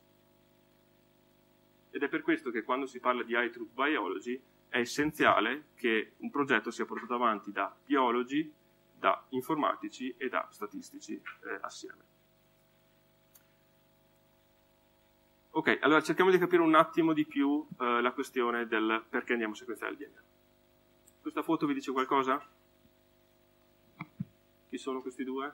Ed è per questo che quando si parla di high truth biology è essenziale che un progetto sia portato avanti da biologi, da informatici e da statistici eh, assieme. Ok, allora cerchiamo di capire un attimo di più eh, la questione del perché andiamo a sequenziare il D N A. Questa foto vi dice qualcosa? Chi sono questi due?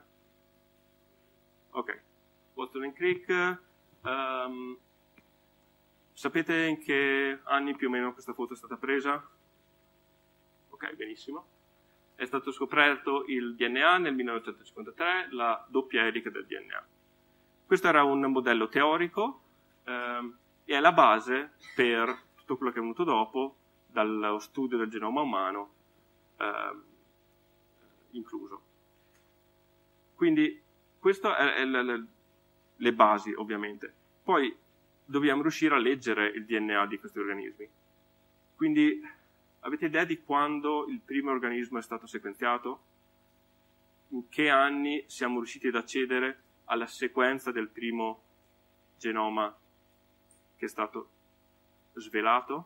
Ok, Watson e Crick. Um, sapete in che anni più o meno questa foto è stata presa? Ok, benissimo. È stato scoperto il D N A nel millenovecentocinquantatré, la doppia elica del D N A. Questo era un modello teorico ehm, e è la base per tutto quello che è venuto dopo, dallo studio del genoma umano ehm, incluso. Quindi queste sono le basi, ovviamente. Poi dobbiamo riuscire a leggere il D N A di questi organismi. Quindi avete idea di quando il primo organismo è stato sequenziato? In che anni siamo riusciti ad accedere alla sequenza del primo genoma che è stato svelato?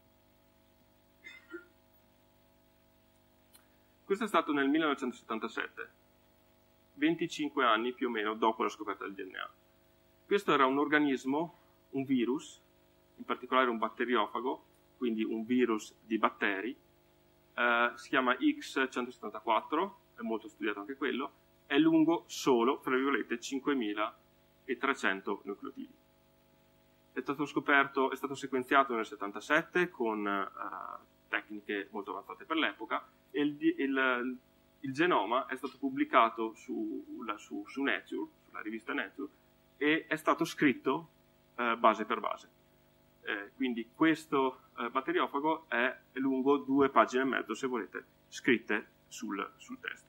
Questo è stato nel millenovecentosettantasette, venticinque anni più o meno dopo la scoperta del D N A. Questo era un organismo, un virus, in particolare un batteriofago, quindi un virus di batteri, eh, si chiama X centosettantaquattro, è molto studiato anche quello, è lungo solo, tra virgolette, cinquemilatrecento nucleotidi. È stato scoperto, è stato sequenziato nel settantasette con eh, tecniche molto avanzate per l'epoca e il, il, il genoma è stato pubblicato su, su, su Nature, sulla rivista Nature, e è stato scritto eh, base per base. Eh, quindi questo eh, batteriofago è lungo due pagine e mezzo, se volete, scritte sul, sul testo.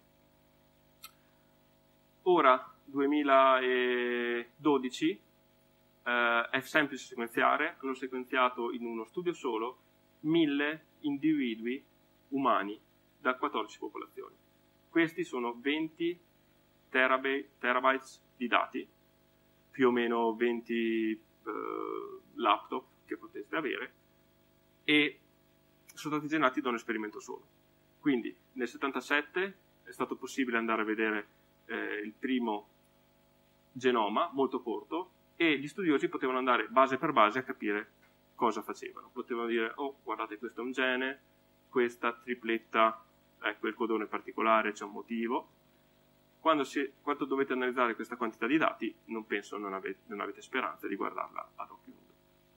Ora, duemiladodici, eh, è semplice sequenziare, hanno sequenziato in uno studio solo mille individui umani da quattordici popolazioni. Questi sono venti terabytes di dati, più o meno venti eh, laptop che poteste avere, e sono stati generati da un esperimento solo. Quindi nel settantasette è stato possibile andare a vedere eh, il primo genoma, molto corto, e gli studiosi potevano andare base per base a capire cosa facevano. Potevano dire, oh, guardate, questo è un gene, questa tripletta, ecco il codone particolare, c'è un motivo. Quando, si, quando dovete analizzare questa quantità di dati, non penso non avete, non avete speranza di guardarla ad occhio nudo.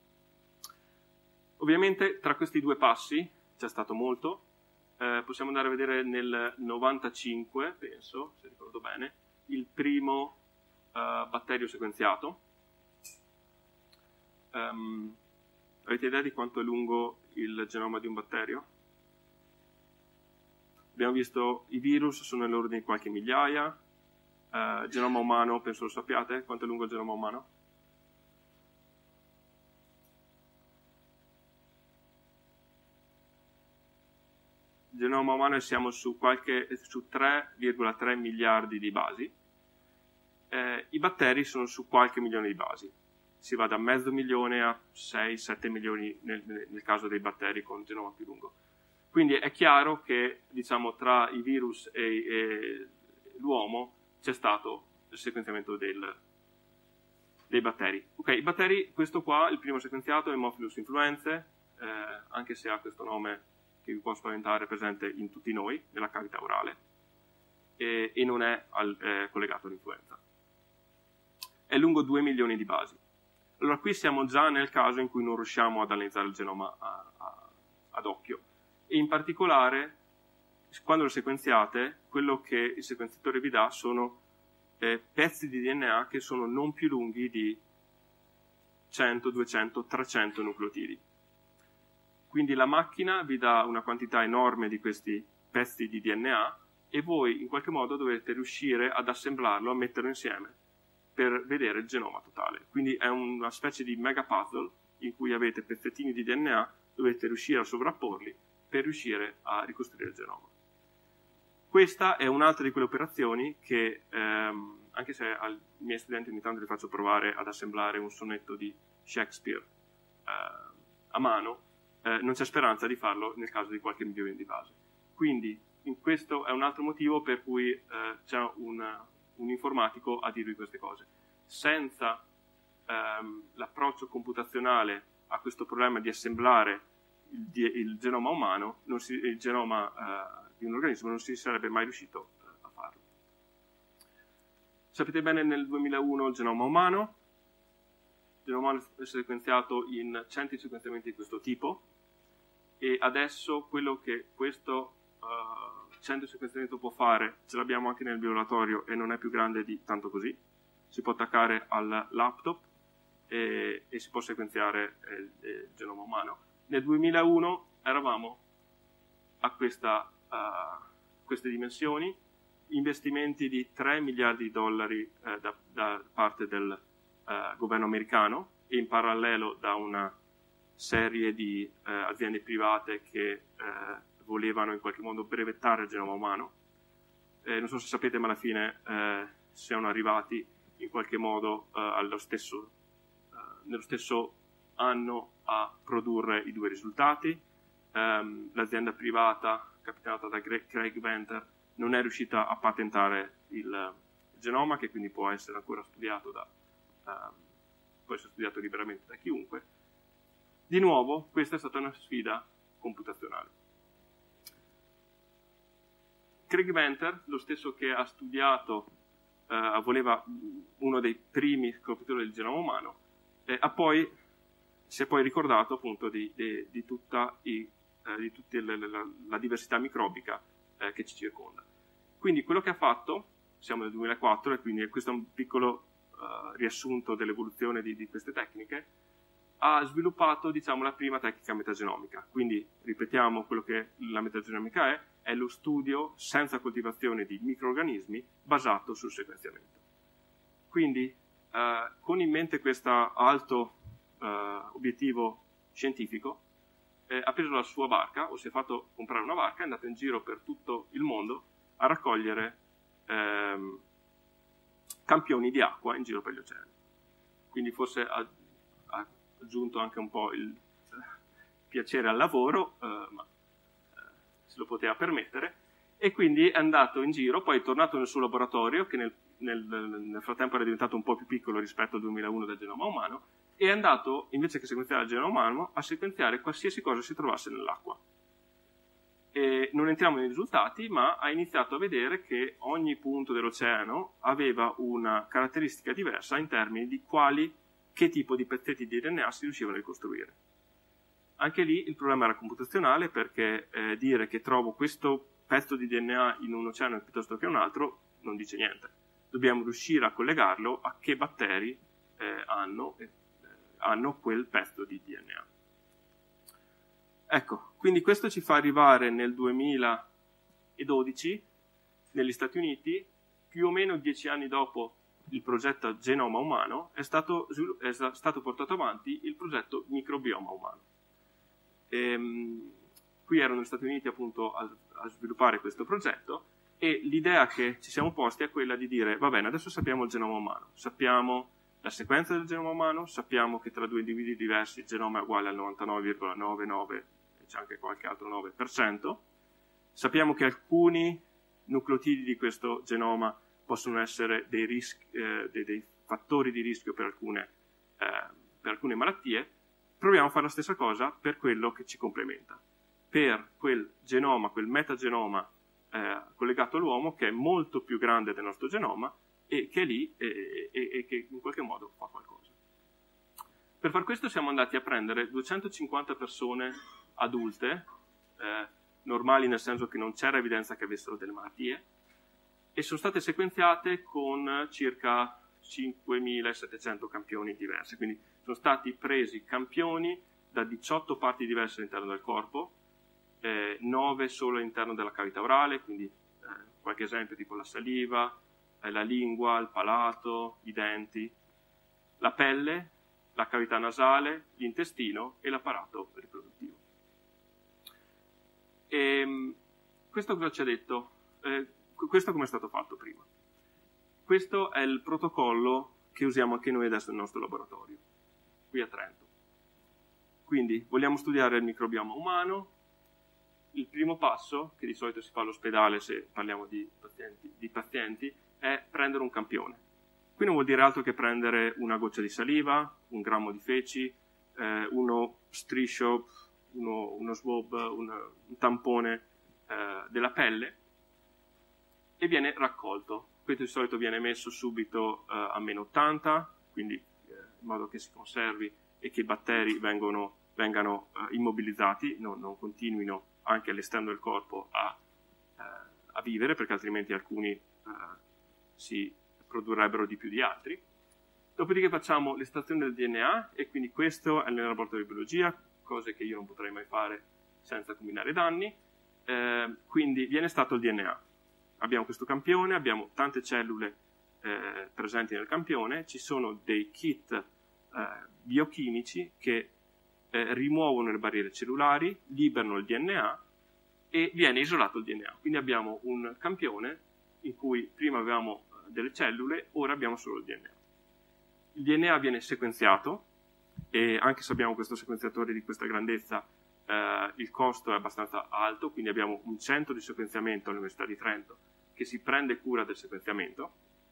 Ovviamente tra questi due passi c'è stato molto. Eh, possiamo andare a vedere nel novantacinque, penso, se ricordo bene, il primo uh, batterio sequenziato. Um, avete idea di quanto è lungo il genoma di un batterio? Abbiamo visto i virus sono nell'ordine di qualche migliaia, uh, il genoma umano, penso lo sappiate, quanto è lungo il genoma umano? Il genoma umano siamo su, qualche, su tre virgola tre miliardi di basi, eh, i batteri sono su qualche milione di basi, si va da mezzo milione a sei sette milioni nel, nel caso dei batteri con genoma più lungo. Quindi è chiaro che, diciamo, tra i virus e, e l'uomo c'è stato il sequenziamento del, dei batteri. Ok, i batteri, questo qua, il primo sequenziato è Haemophilus influenzae, eh, anche se ha questo nome che vi può spaventare, è presente in tutti noi, nella cavità orale, e, e non è al, eh, collegato all'influenza. È lungo due milioni di basi. Allora qui siamo già nel caso in cui non riusciamo ad analizzare il genoma a, a, ad occhio. E in particolare, quando lo sequenziate, quello che il sequenziatore vi dà sono eh, pezzi di D N A che sono non più lunghi di cento, duecento, trecento nucleotidi. Quindi la macchina vi dà una quantità enorme di questi pezzi di D N A e voi in qualche modo dovete riuscire ad assemblarlo, a metterlo insieme per vedere il genoma totale. Quindi è una specie di mega puzzle in cui avete pezzettini di D N A, dovete riuscire a sovrapporli per riuscire a ricostruire il genoma. questa è un'altra di quelle operazioni che, ehm, anche se ai miei studenti ogni tanto li faccio provare ad assemblare un sonetto di Shakespeare eh, a mano, eh, non c'è speranza di farlo nel caso di qualche milione di base. Quindi in questo è un altro motivo per cui eh, c'è un, un informatico a dirvi queste cose. Senza ehm, l'approccio computazionale a questo problema di assemblare il, il genoma umano, non si, il genoma eh, di un organismo, non si sarebbe mai riuscito eh, a farlo. Sapete bene nel duemilauno il genoma umano. Il genoma umano è sequenziato in cento sequenziamenti di questo tipo e adesso quello che questo uh, cento sequenziamento può fare, ce l'abbiamo anche nel laboratorio e non è più grande di tanto così. Si può attaccare al laptop e, e si può sequenziare il, il genoma umano. Nel duemilauno eravamo a questa, uh, queste dimensioni, investimenti di tre miliardi di dollari eh, da, da parte del uh, governo americano e in parallelo da una serie di uh, aziende private che uh, volevano in qualche modo brevettare il genoma umano. Eh, non so se sapete, ma alla fine eh, siamo arrivati in qualche modo uh, allo stesso, uh, nello stesso anno a produrre i due risultati. Um, l'azienda privata capitanata da Craig Venter non è riuscita a patentare il, il genoma, che quindi può essere ancora studiato da, um, può essere studiato liberamente da chiunque. Di nuovo, questa è stata una sfida computazionale. Craig Venter, lo stesso che ha studiato, uh, voleva uno dei primi scopritori del genoma umano, eh, ha poi, si è poi ricordato appunto di, di, di tutta i di tutta la, la, la diversità microbica eh, che ci circonda. Quindi quello che ha fatto, siamo nel duemilaquattro e quindi questo è un piccolo uh, riassunto dell'evoluzione di, di queste tecniche, ha sviluppato diciamo la prima tecnica metagenomica. Quindi ripetiamo quello che la metagenomica è, è lo studio senza coltivazione di microrganismi basato sul sequenziamento. Quindi uh, con in mente questo alto uh, obiettivo scientifico, Eh, ha preso la sua barca, o si è fatto comprare una barca, è andato in giro per tutto il mondo a raccogliere ehm, campioni di acqua in giro per gli oceani. Quindi forse ha, ha aggiunto anche un po' il eh, piacere al lavoro, eh, ma eh, se lo poteva permettere, e quindi è andato in giro, poi è tornato nel suo laboratorio, che nel, nel, nel frattempo era diventato un po' più piccolo rispetto al duemilauno del genoma umano, e è andato, invece che sequenziare il genoma umano, a sequenziare qualsiasi cosa si trovasse nell'acqua. E non entriamo nei risultati, ma ha iniziato a vedere che ogni punto dell'oceano aveva una caratteristica diversa in termini di quali, che tipo di pezzetti di D N A si riuscivano a ricostruire. Anche lì il problema era computazionale, perché eh, dire che trovo questo pezzo di D N A in un oceano piuttosto che un altro non dice niente. Dobbiamo riuscire a collegarlo a che batteri eh, hanno hanno quel pezzo di D N A. Ecco, quindi questo ci fa arrivare nel duemiladodici negli Stati Uniti, più o meno dieci anni dopo il progetto Genoma Umano, è stato, è stato portato avanti il progetto Microbioma Umano. E, qui erano gli Stati Uniti appunto a, a sviluppare questo progetto e l'idea che ci siamo posti è quella di dire, va bene, adesso sappiamo il genoma umano, sappiamo la sequenza del genoma umano, sappiamo che tra due individui diversi il genoma è uguale al novantanove virgola novantanove, c'è anche qualche altro nove per cento, sappiamo che alcuni nucleotidi di questo genoma possono essere dei, rischi, eh, dei, dei fattori di rischio per alcune, eh, per alcune malattie, proviamo a fare la stessa cosa per quello che ci complementa, per quel genoma, quel metagenoma eh, collegato all'uomo che è molto più grande del nostro genoma e che è lì e, e, e che in qualche modo fa qualcosa. Per far questo siamo andati a prendere duecentocinquanta persone adulte, eh, normali nel senso che non c'era evidenza che avessero delle malattie, e sono state sequenziate con circa cinquemilasettecento campioni diversi. Quindi sono stati presi campioni da diciotto parti diverse all'interno del corpo, eh, nove solo all'interno della cavità orale, quindi eh, qualche esempio tipo la saliva, la lingua, il palato, i denti, la pelle, la cavità nasale, l'intestino e l'apparato riproduttivo. E questo cosa ci ha detto? eh, questo come è stato fatto prima. Questo è il protocollo che usiamo anche noi adesso nel nostro laboratorio, qui a Trento. Quindi vogliamo studiare il microbioma umano. Il primo passo, che di solito si fa all'ospedale se parliamo di pazienti, di pazienti, è prendere un campione. Qui non vuol dire altro che prendere una goccia di saliva, un grammo di feci, eh, uno striscio, uno, uno swab, un, un tampone eh, della pelle, e viene raccolto. Questo di solito viene messo subito eh, a meno ottanta, quindi eh, in modo che si conservi e che i batteri vengono, vengano eh, immobilizzati, no, non continuino anche all'esterno del corpo a, eh, a vivere, perché altrimenti alcuni eh, si produrrebbero di più di altri. Dopodiché facciamo l'estrazione del D N A, e quindi questo è nel laboratorio di biologia, cose che io non potrei mai fare senza combinare danni. Eh, quindi viene estratto il D N A. Abbiamo questo campione, abbiamo tante cellule eh, presenti nel campione, ci sono dei kit eh, biochimici che eh, rimuovono le barriere cellulari, liberano il D N A e viene isolato il D N A. Quindi abbiamo un campione in cui prima avevamo delle cellule, ora abbiamo solo il D N A. Il D N A viene sequenziato, e anche se abbiamo questo sequenziatore di questa grandezza, eh, il costo è abbastanza alto, quindi abbiamo un centro di sequenziamento all'Università di Trento che si prende cura del sequenziamento,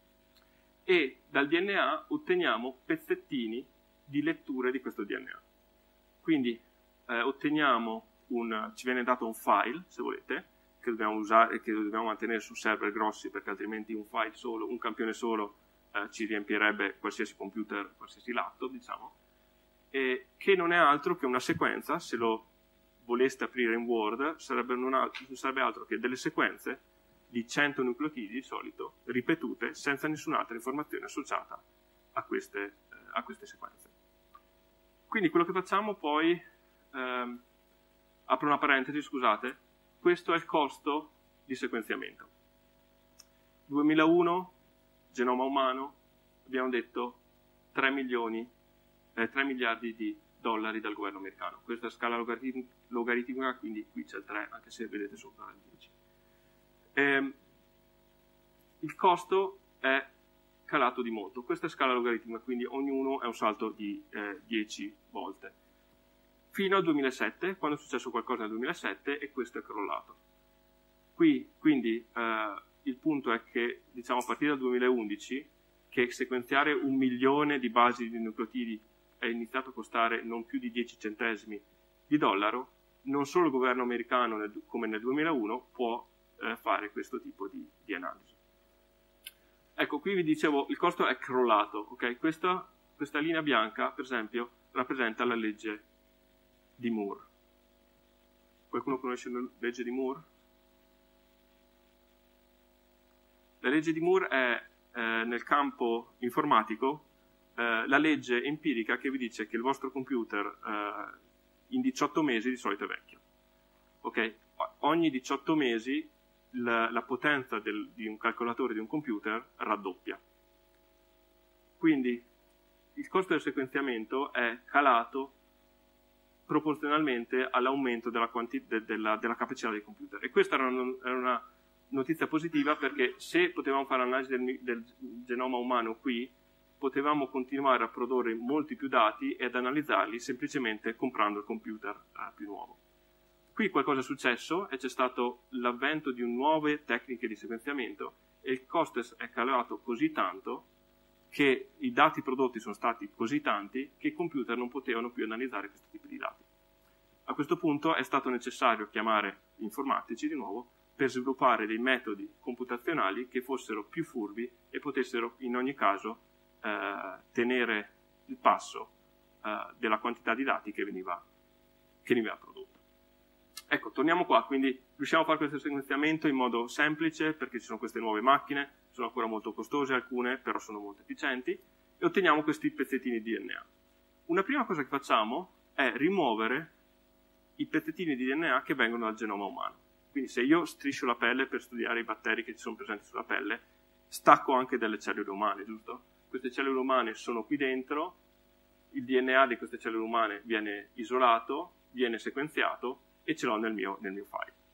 e dal D N A otteniamo pezzettini di letture di questo D N A. Quindi eh, otteniamo un, ci viene dato un file, se volete, che dobbiamo usare, che dobbiamo mantenere su server grossi, perché altrimenti un file solo, un campione solo eh, ci riempirebbe qualsiasi computer, qualsiasi laptop, diciamo, e che non è altro che una sequenza. Se lo voleste aprire in Word, sarebbe, non altro, sarebbe altro che delle sequenze di cento nucleotidi di solito, ripetute, senza nessun'altra informazione associata a queste, eh, a queste sequenze. Quindi quello che facciamo poi, ehm, apro una parentesi, scusate, questo è il costo di sequenziamento. duemilauno, genoma umano, abbiamo detto tre milioni, eh, tre miliardi di dollari dal governo americano. Questa è scala logaritm- logaritmica, quindi qui c'è il tre, anche se vedete sopra il dieci. Eh, il costo è calato di molto. Questa è scala logaritmica, quindi ognuno è un salto di eh, dieci volte. Fino al duemilasette, quando è successo qualcosa nel duemilasette, e questo è crollato. Qui, quindi, eh, il punto è che, diciamo, a partire dal duemilaundici, che sequenziare un milione di basi di nucleotidi è iniziato a costare non più di dieci centesimi di dollaro, non solo il governo americano, nel, come nel duemilauno, può eh, fare questo tipo di, di analisi. Ecco, qui vi dicevo, il costo è crollato, ok? Questa, questa linea bianca, per esempio, rappresenta la legge di Moore. Qualcuno conosce la legge di Moore? La legge di Moore è, eh, nel campo informatico, eh, la legge empirica che vi dice che il vostro computer eh, in diciotto mesi di solito è vecchio. Ok? Ogni diciotto mesi la, la potenza del, di un calcolatore di un computer raddoppia. Quindi il costo del sequenziamento è calato proporzionalmente all'aumento della, quanti- de- della, della capacità del computer. E questa era una, era una notizia positiva, perché se potevamo fare l'analisi del, del genoma umano qui, potevamo continuare a produrre molti più dati e ad analizzarli semplicemente comprando il computer eh, più nuovo. Qui qualcosa è successo e c'è stato l'avvento di nuove tecniche di sequenziamento, e il costo è calato così tanto che i dati prodotti sono stati così tanti che i computer non potevano più analizzare questi tipi di dati. A questo punto è stato necessario chiamare gli informatici di nuovo per sviluppare dei metodi computazionali che fossero più furbi e potessero in ogni caso eh, tenere il passo eh, della quantità di dati che veniva, che veniva prodotta. Ecco, torniamo qua, quindi riusciamo a fare questo sequenziamento in modo semplice, perché ci sono queste nuove macchine, sono ancora molto costose alcune, però sono molto efficienti, e otteniamo questi pezzettini di D N A. Una prima cosa che facciamo è rimuovere i pezzettini di D N A che vengono dal genoma umano. Quindi se io striscio la pelle per studiare i batteri che ci sono presenti sulla pelle, stacco anche delle cellule umane, giusto? Queste cellule umane sono qui dentro, il D N A di queste cellule umane viene isolato, viene sequenziato e ce l'ho nel mio, nel mio file.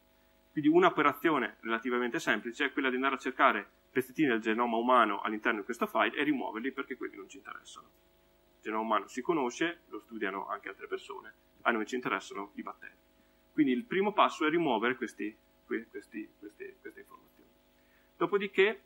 Quindi un'operazione relativamente semplice è quella di andare a cercare pezzettini del genoma umano all'interno di questo file e rimuoverli perché quelli non ci interessano. Il genoma umano si conosce, lo studiano anche altre persone, a noi ci interessano i batteri. Quindi il primo passo è rimuovere questi, questi, queste, queste informazioni. Dopodiché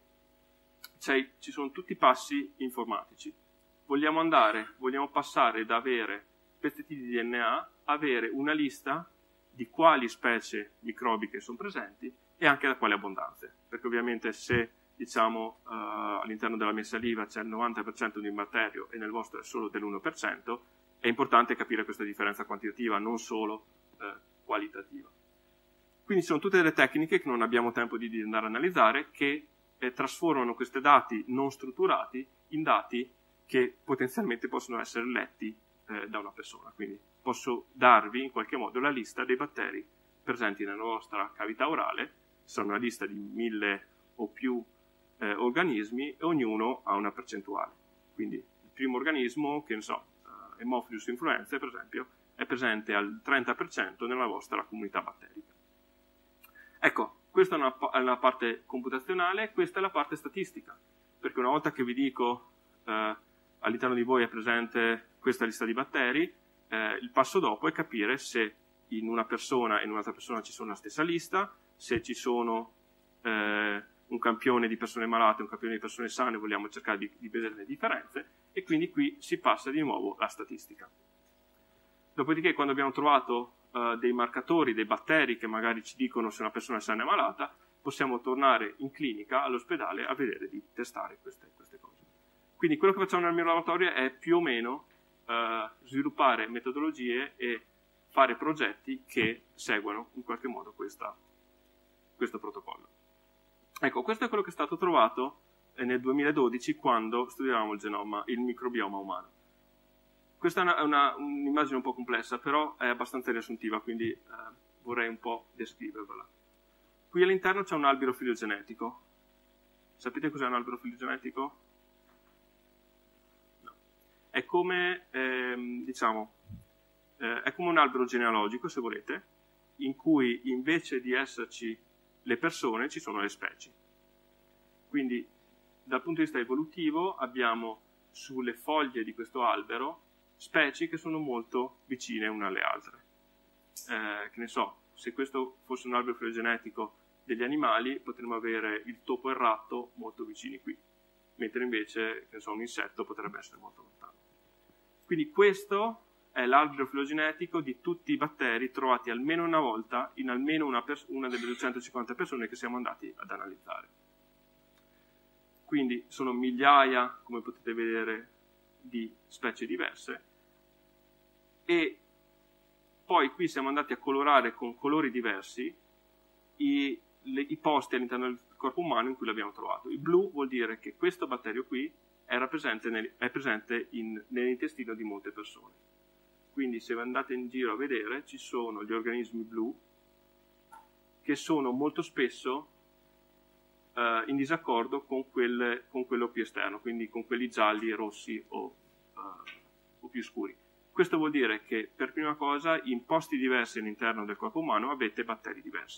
ci sono tutti i passi informatici. Vogliamo andare, vogliamo passare da avere pezzettini di D N A a avere una lista di quali specie microbiche sono presenti e anche da quali abbondanze. Perché ovviamente se diciamo uh, all'interno della mia saliva c'è il novanta per cento di un batterio e nel vostro è solo dell'uno per cento, è importante capire questa differenza quantitativa, non solo uh, qualitativa. Quindi sono tutte delle tecniche che non abbiamo tempo di andare a analizzare, che eh, trasformano questi dati non strutturati in dati che potenzialmente possono essere letti eh, da una persona. Quindi posso darvi in qualche modo la lista dei batteri presenti nella vostra cavità orale, sono una lista di mille o più eh, organismi e ognuno ha una percentuale. Quindi il primo organismo, che ne so, uh, Haemophilus influenzae per esempio, è presente al trenta per cento nella vostra comunità batterica. Ecco, questa è una, è una parte computazionale, questa è la parte statistica, perché una volta che vi dico eh, all'interno di voi è presente questa lista di batteri, eh, il passo dopo è capire se in una persona e in un'altra persona ci sono la stessa lista, se ci sono eh, un campione di persone malate e un campione di persone sane, vogliamo cercare di, di vedere le differenze, e quindi qui si passa di nuovo alla statistica. Dopodiché, quando abbiamo trovato uh, dei marcatori, dei batteri che magari ci dicono se una persona è sana o malata, possiamo tornare in clinica, all'ospedale, a vedere di testare queste, queste cose. Quindi quello che facciamo nel mio laboratorio è più o meno uh, sviluppare metodologie e fare progetti che seguano in qualche modo questa, questo protocollo. Ecco, questo è quello che è stato trovato nel duemiladodici quando studiavamo il genoma, il microbioma umano. Questa è un'immagine un po' complessa, però è abbastanza riassuntiva, quindi eh, vorrei un po' descrivervela. Qui all'interno c'è un albero filogenetico. Sapete cos'è un albero filogenetico? No. È come, ehm, diciamo, eh, è come un albero genealogico, se volete, in cui invece di esserci le persone ci sono le specie. Quindi, dal punto di vista evolutivo, abbiamo sulle foglie di questo albero specie che sono molto vicine una alle altre. Eh, che ne so, se questo fosse un albero filogenetico degli animali, potremmo avere il topo e il ratto molto vicini qui, mentre invece, che ne so, un insetto potrebbe essere molto lontano. Quindi questo è l'albero filogenetico di tutti i batteri trovati almeno una volta in almeno una, una delle duecentocinquanta persone che siamo andati ad analizzare. Quindi sono migliaia, come potete vedere, di specie diverse, e poi qui siamo andati a colorare con colori diversi i, le, i posti all'interno del corpo umano in cui l'abbiamo trovato. Il blu vuol dire che questo batterio qui era presente nel, è presente in, nell'intestino di molte persone. Quindi se andate in giro a vedere ci sono gli organismi blu che sono molto spesso Uh, in disaccordo con, quelle, con quello più esterno, quindi con quelli gialli, rossi o, uh, o più scuri. Questo vuol dire che, per prima cosa, in posti diversi all'interno del corpo umano avete batteri diversi.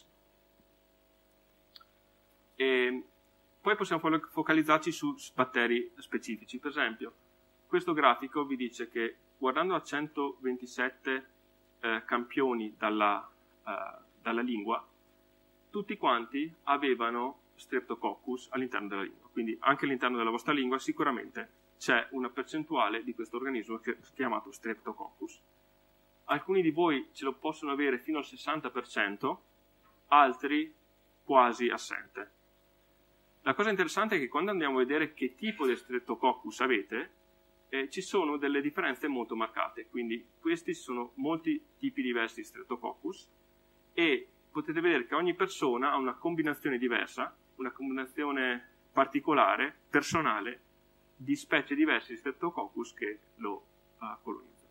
E poi possiamo focalizzarci su batteri specifici. Per esempio, questo grafico vi dice che, guardando a centoventisette eh, campioni dalla, uh, dalla lingua, tutti quanti avevano Streptococcus all'interno della lingua. Quindi anche all'interno della vostra lingua sicuramente c'è una percentuale di questo organismo che è chiamato Streptococcus. Alcuni di voi ce lo possono avere fino al sessanta per cento, altri quasi assente. La cosa interessante è che quando andiamo a vedere che tipo di Streptococcus avete, eh, ci sono delle differenze molto marcate. Quindi questi sono molti tipi diversi di Streptococcus e potete vedere che ogni persona ha una combinazione diversa, una combinazione particolare, personale, di specie diverse di Streptococcus che lo uh, colonizzano.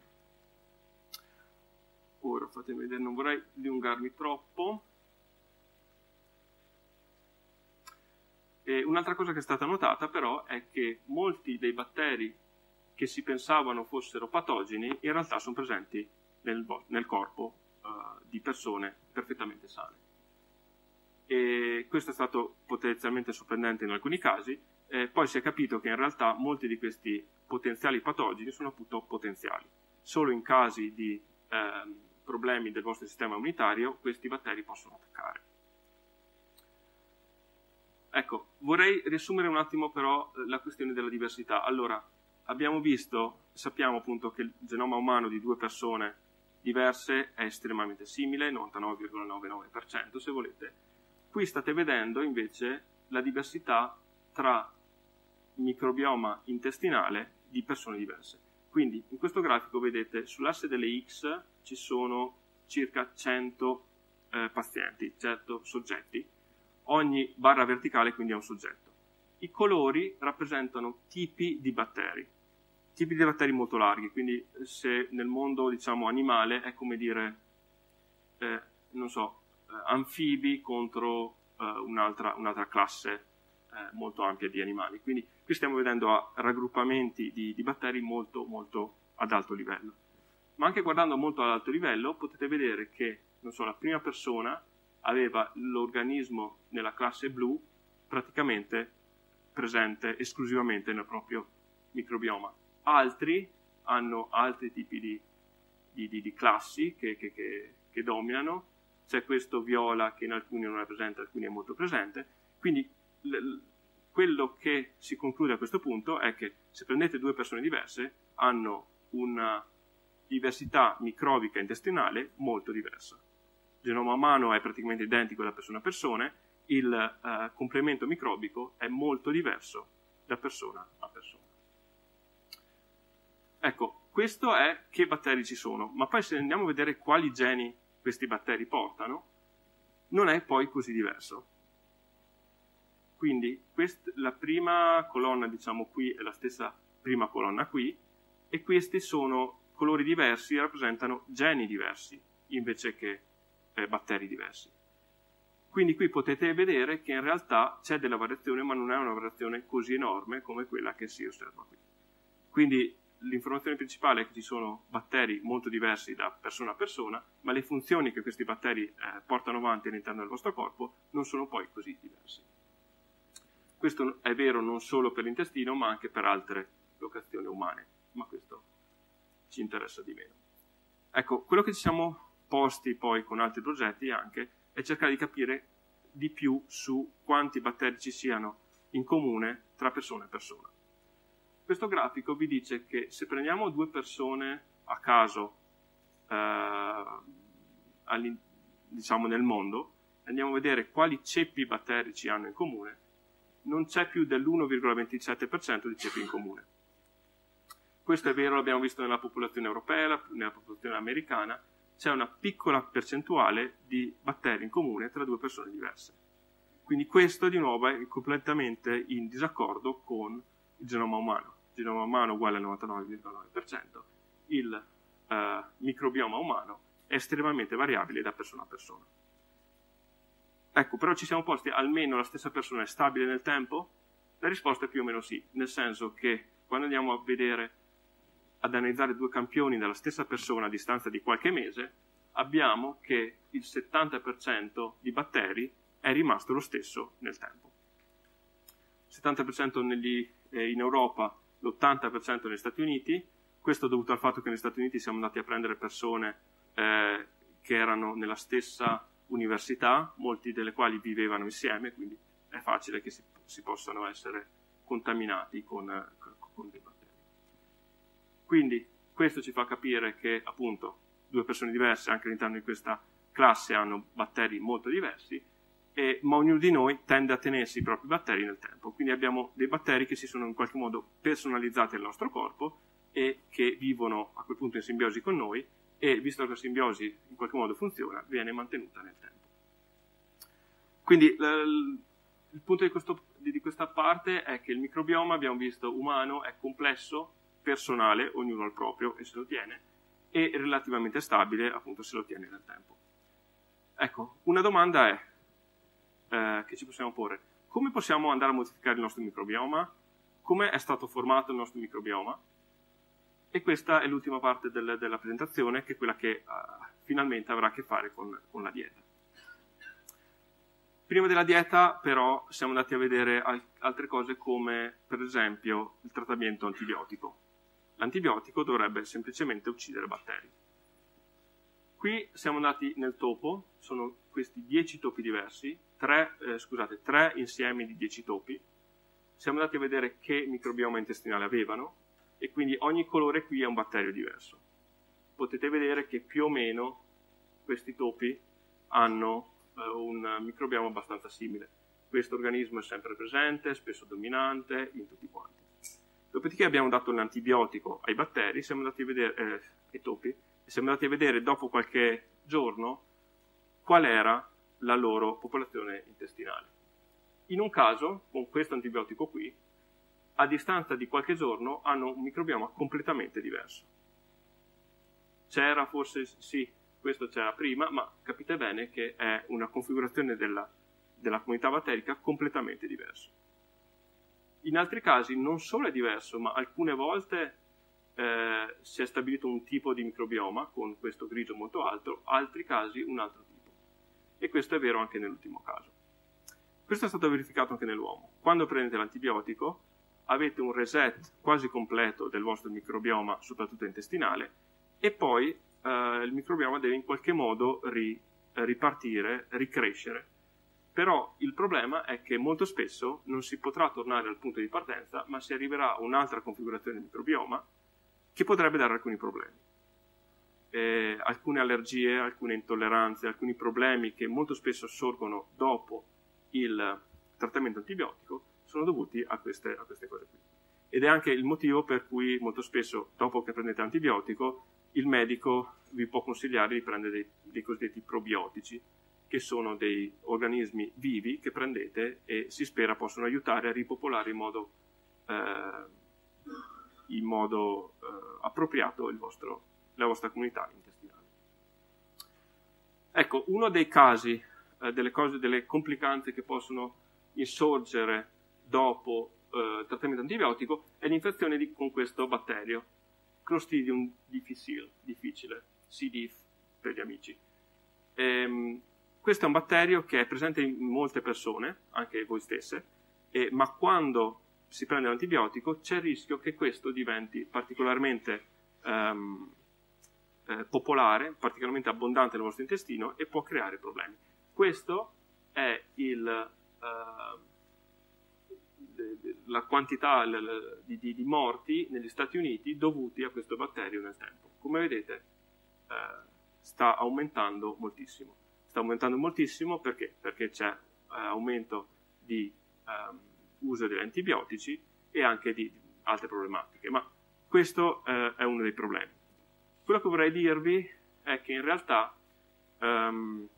Ora fatemi vedere, non vorrei dilungarmi troppo. E un'altra cosa che è stata notata però è che molti dei batteri che si pensavano fossero patogeni in realtà sono presenti nel, nel corpo uh, di persone perfettamente sane. e questo è stato potenzialmente sorprendente in alcuni casi. Eh, poi si è capito che in realtà molti di questi potenziali patogeni sono appunto potenziali. Solo in casi di eh, problemi del vostro sistema immunitario questi batteri possono attaccare. Ecco, vorrei riassumere un attimo però la questione della diversità. Allora, abbiamo visto, sappiamo appunto che il genoma umano di due persone diverse è estremamente simile, novantanove virgola novantanove per cento se volete. Qui state vedendo invece la diversità tra microbioma intestinale di persone diverse. Quindi in questo grafico vedete sull'asse delle X ci sono circa cento eh, pazienti, cento soggetti. Ogni barra verticale quindi è un soggetto. I colori rappresentano tipi di batteri, tipi di batteri molto larghi, quindi se nel mondo diciamo animale è come dire, eh, non so, eh, anfibi contro eh, un'altra, un'altra classe eh, molto ampia di animali. Quindi qui stiamo vedendo a raggruppamenti di, di batteri molto molto ad alto livello. Ma anche guardando molto ad alto livello potete vedere che, non so, la prima persona aveva l'organismo nella classe blu praticamente presente esclusivamente nel proprio microbioma. Altri hanno altri tipi di, di, di, di classi che, che, che, che dominano. C'è questo viola che in alcuni non è presente, in alcuni è molto presente. Quindi l, quello che si conclude a questo punto è che se prendete due persone diverse hanno una diversità microbica intestinale molto diversa. Il genoma umano è praticamente identico da persona a persona, il eh, complemento microbico è molto diverso da persona a persona. Ecco, questo è che batteri ci sono, ma poi se andiamo a vedere quali geni questi batteri portano, non è poi così diverso. Quindi quest- la prima colonna, diciamo qui, è la stessa prima colonna qui, e questi sono colori diversi, rappresentano geni diversi, invece che eh, batteri diversi. Quindi qui potete vedere che in realtà c'è della variazione, ma non è una variazione così enorme come quella che si osserva qui. Quindi l'informazione principale è che ci sono batteri molto diversi da persona a persona, ma le funzioni che questi batteri eh, portano avanti all'interno del vostro corpo non sono poi così diverse. Questo è vero non solo per l'intestino, ma anche per altre locazioni umane, ma questo ci interessa di meno. Ecco, quello che ci siamo posti poi con altri progetti anche è cercare di capire di più su quanti batteri ci siano in comune tra persona e persona. Questo grafico vi dice che se prendiamo due persone a caso eh, diciamo nel mondo, andiamo a vedere quali ceppi batterici hanno in comune, non c'è più dell'uno virgola ventisette per cento di ceppi in comune. Questo è vero, l'abbiamo visto nella popolazione europea, nella popolazione americana, c'è una piccola percentuale di batteri in comune tra due persone diverse. Quindi questo di nuovo è completamente in disaccordo con il genoma umano. Il genoma umano è uguale al novantanove virgola nove per cento, il eh, microbioma umano è estremamente variabile da persona a persona. Ecco, però ci siamo posti, almeno la stessa persona è stabile nel tempo? La risposta è più o meno sì, nel senso che quando andiamo a vedere, ad analizzare due campioni della stessa persona a distanza di qualche mese, abbiamo che il settanta per cento di batteri è rimasto lo stesso nel tempo. Il settanta per cento negli, eh, in Europa, l'ottanta per cento negli Stati Uniti, questo dovuto al fatto che negli Stati Uniti siamo andati a prendere persone eh, che erano nella stessa università, molti delle quali vivevano insieme, quindi è facile che si, si possano essere contaminati con, con dei batteri. Quindi questo ci fa capire che appunto due persone diverse anche all'interno di questa classe hanno batteri molto diversi, e, ma ognuno di noi tende a tenersi i propri batteri nel tempo. Quindi abbiamo dei batteri che si sono in qualche modo personalizzati nel nostro corpo e che vivono a quel punto in simbiosi con noi, e visto che la simbiosi in qualche modo funziona, viene mantenuta nel tempo. Quindi l- il punto di, questo, di questa parte è che il microbioma, abbiamo visto, umano è complesso, personale, ognuno al proprio e se lo tiene, e relativamente stabile, appunto, se lo tiene nel tempo. Ecco, una domanda è, eh, che ci possiamo porre: come possiamo andare a modificare il nostro microbioma? Come è stato formato il nostro microbioma? E questa è l'ultima parte del, della presentazione, che è quella che uh, finalmente avrà a che fare con, con la dieta. Prima della dieta, però, siamo andati a vedere al- altre cose come, per esempio, il trattamento antibiotico. L'antibiotico dovrebbe semplicemente uccidere batteri. Qui siamo andati nel topo, sono questi dieci topi diversi, tre, eh, scusate, tre insiemi di dieci topi. Siamo andati a vedere che microbioma intestinale avevano e quindi ogni colore qui è un batterio diverso. Potete vedere che più o meno questi topi hanno eh, un microbioma abbastanza simile. Questo organismo è sempre presente, spesso dominante in tutti quanti. Dopodiché abbiamo dato un antibiotico ai batteri, siamo andati a vedere, eh, ai topi, e siamo andati a vedere dopo qualche giorno qual era la loro popolazione intestinale. In un caso, con questo antibiotico qui, a distanza di qualche giorno hanno un microbioma completamente diverso. C'era forse, sì, questo c'era prima, ma capite bene che è una configurazione della, della comunità batterica completamente diversa. In altri casi non solo è diverso, ma alcune volte eh, si è stabilito un tipo di microbioma con questo grigio molto alto, altri casi un altro tipo. E questo è vero anche nell'ultimo caso. Questo è stato verificato anche nell'uomo. Quando prendete l'antibiotico avete un reset quasi completo del vostro microbioma, soprattutto intestinale, e poi eh, il microbioma deve in qualche modo ri, ripartire, ricrescere. Però il problema è che molto spesso non si potrà tornare al punto di partenza, ma si arriverà a un'altra configurazione del microbioma che potrebbe dare alcuni problemi. Eh, alcune allergie, alcune intolleranze, alcuni problemi che molto spesso sorgono dopo il trattamento antibiotico sono dovuti a queste, a queste cose qui. Ed è anche il motivo per cui molto spesso, dopo che prendete antibiotico, il medico vi può consigliare di prendere dei, dei cosiddetti probiotici, che sono dei organismi vivi che prendete e si spera possono aiutare a ripopolare in modo, eh, in modo eh, appropriato il vostro, la vostra comunità intestinale. Ecco, uno dei casi, eh, delle cose, delle complicanze che possono insorgere dopo eh, il trattamento antibiotico è l'infezione di, con questo batterio, Clostridium difficile, difficile, C. diff per gli amici. Ehm, Questo è un batterio che è presente in molte persone, anche voi stesse, e, ma quando si prende l'antibiotico c'è il rischio che questo diventi particolarmente um, eh, popolare, particolarmente abbondante nel vostro intestino e può creare problemi. Questo è il, uh, la quantità di, di, di morti negli Stati Uniti dovuti a questo batterio nel tempo. Come vedete uh, sta aumentando moltissimo. Sta aumentando moltissimo perché? Perché c'è eh, aumento di um, uso degli antibiotici e anche di, di altre problematiche, ma questo eh, è uno dei problemi. Quello che vorrei dirvi è che in realtà um,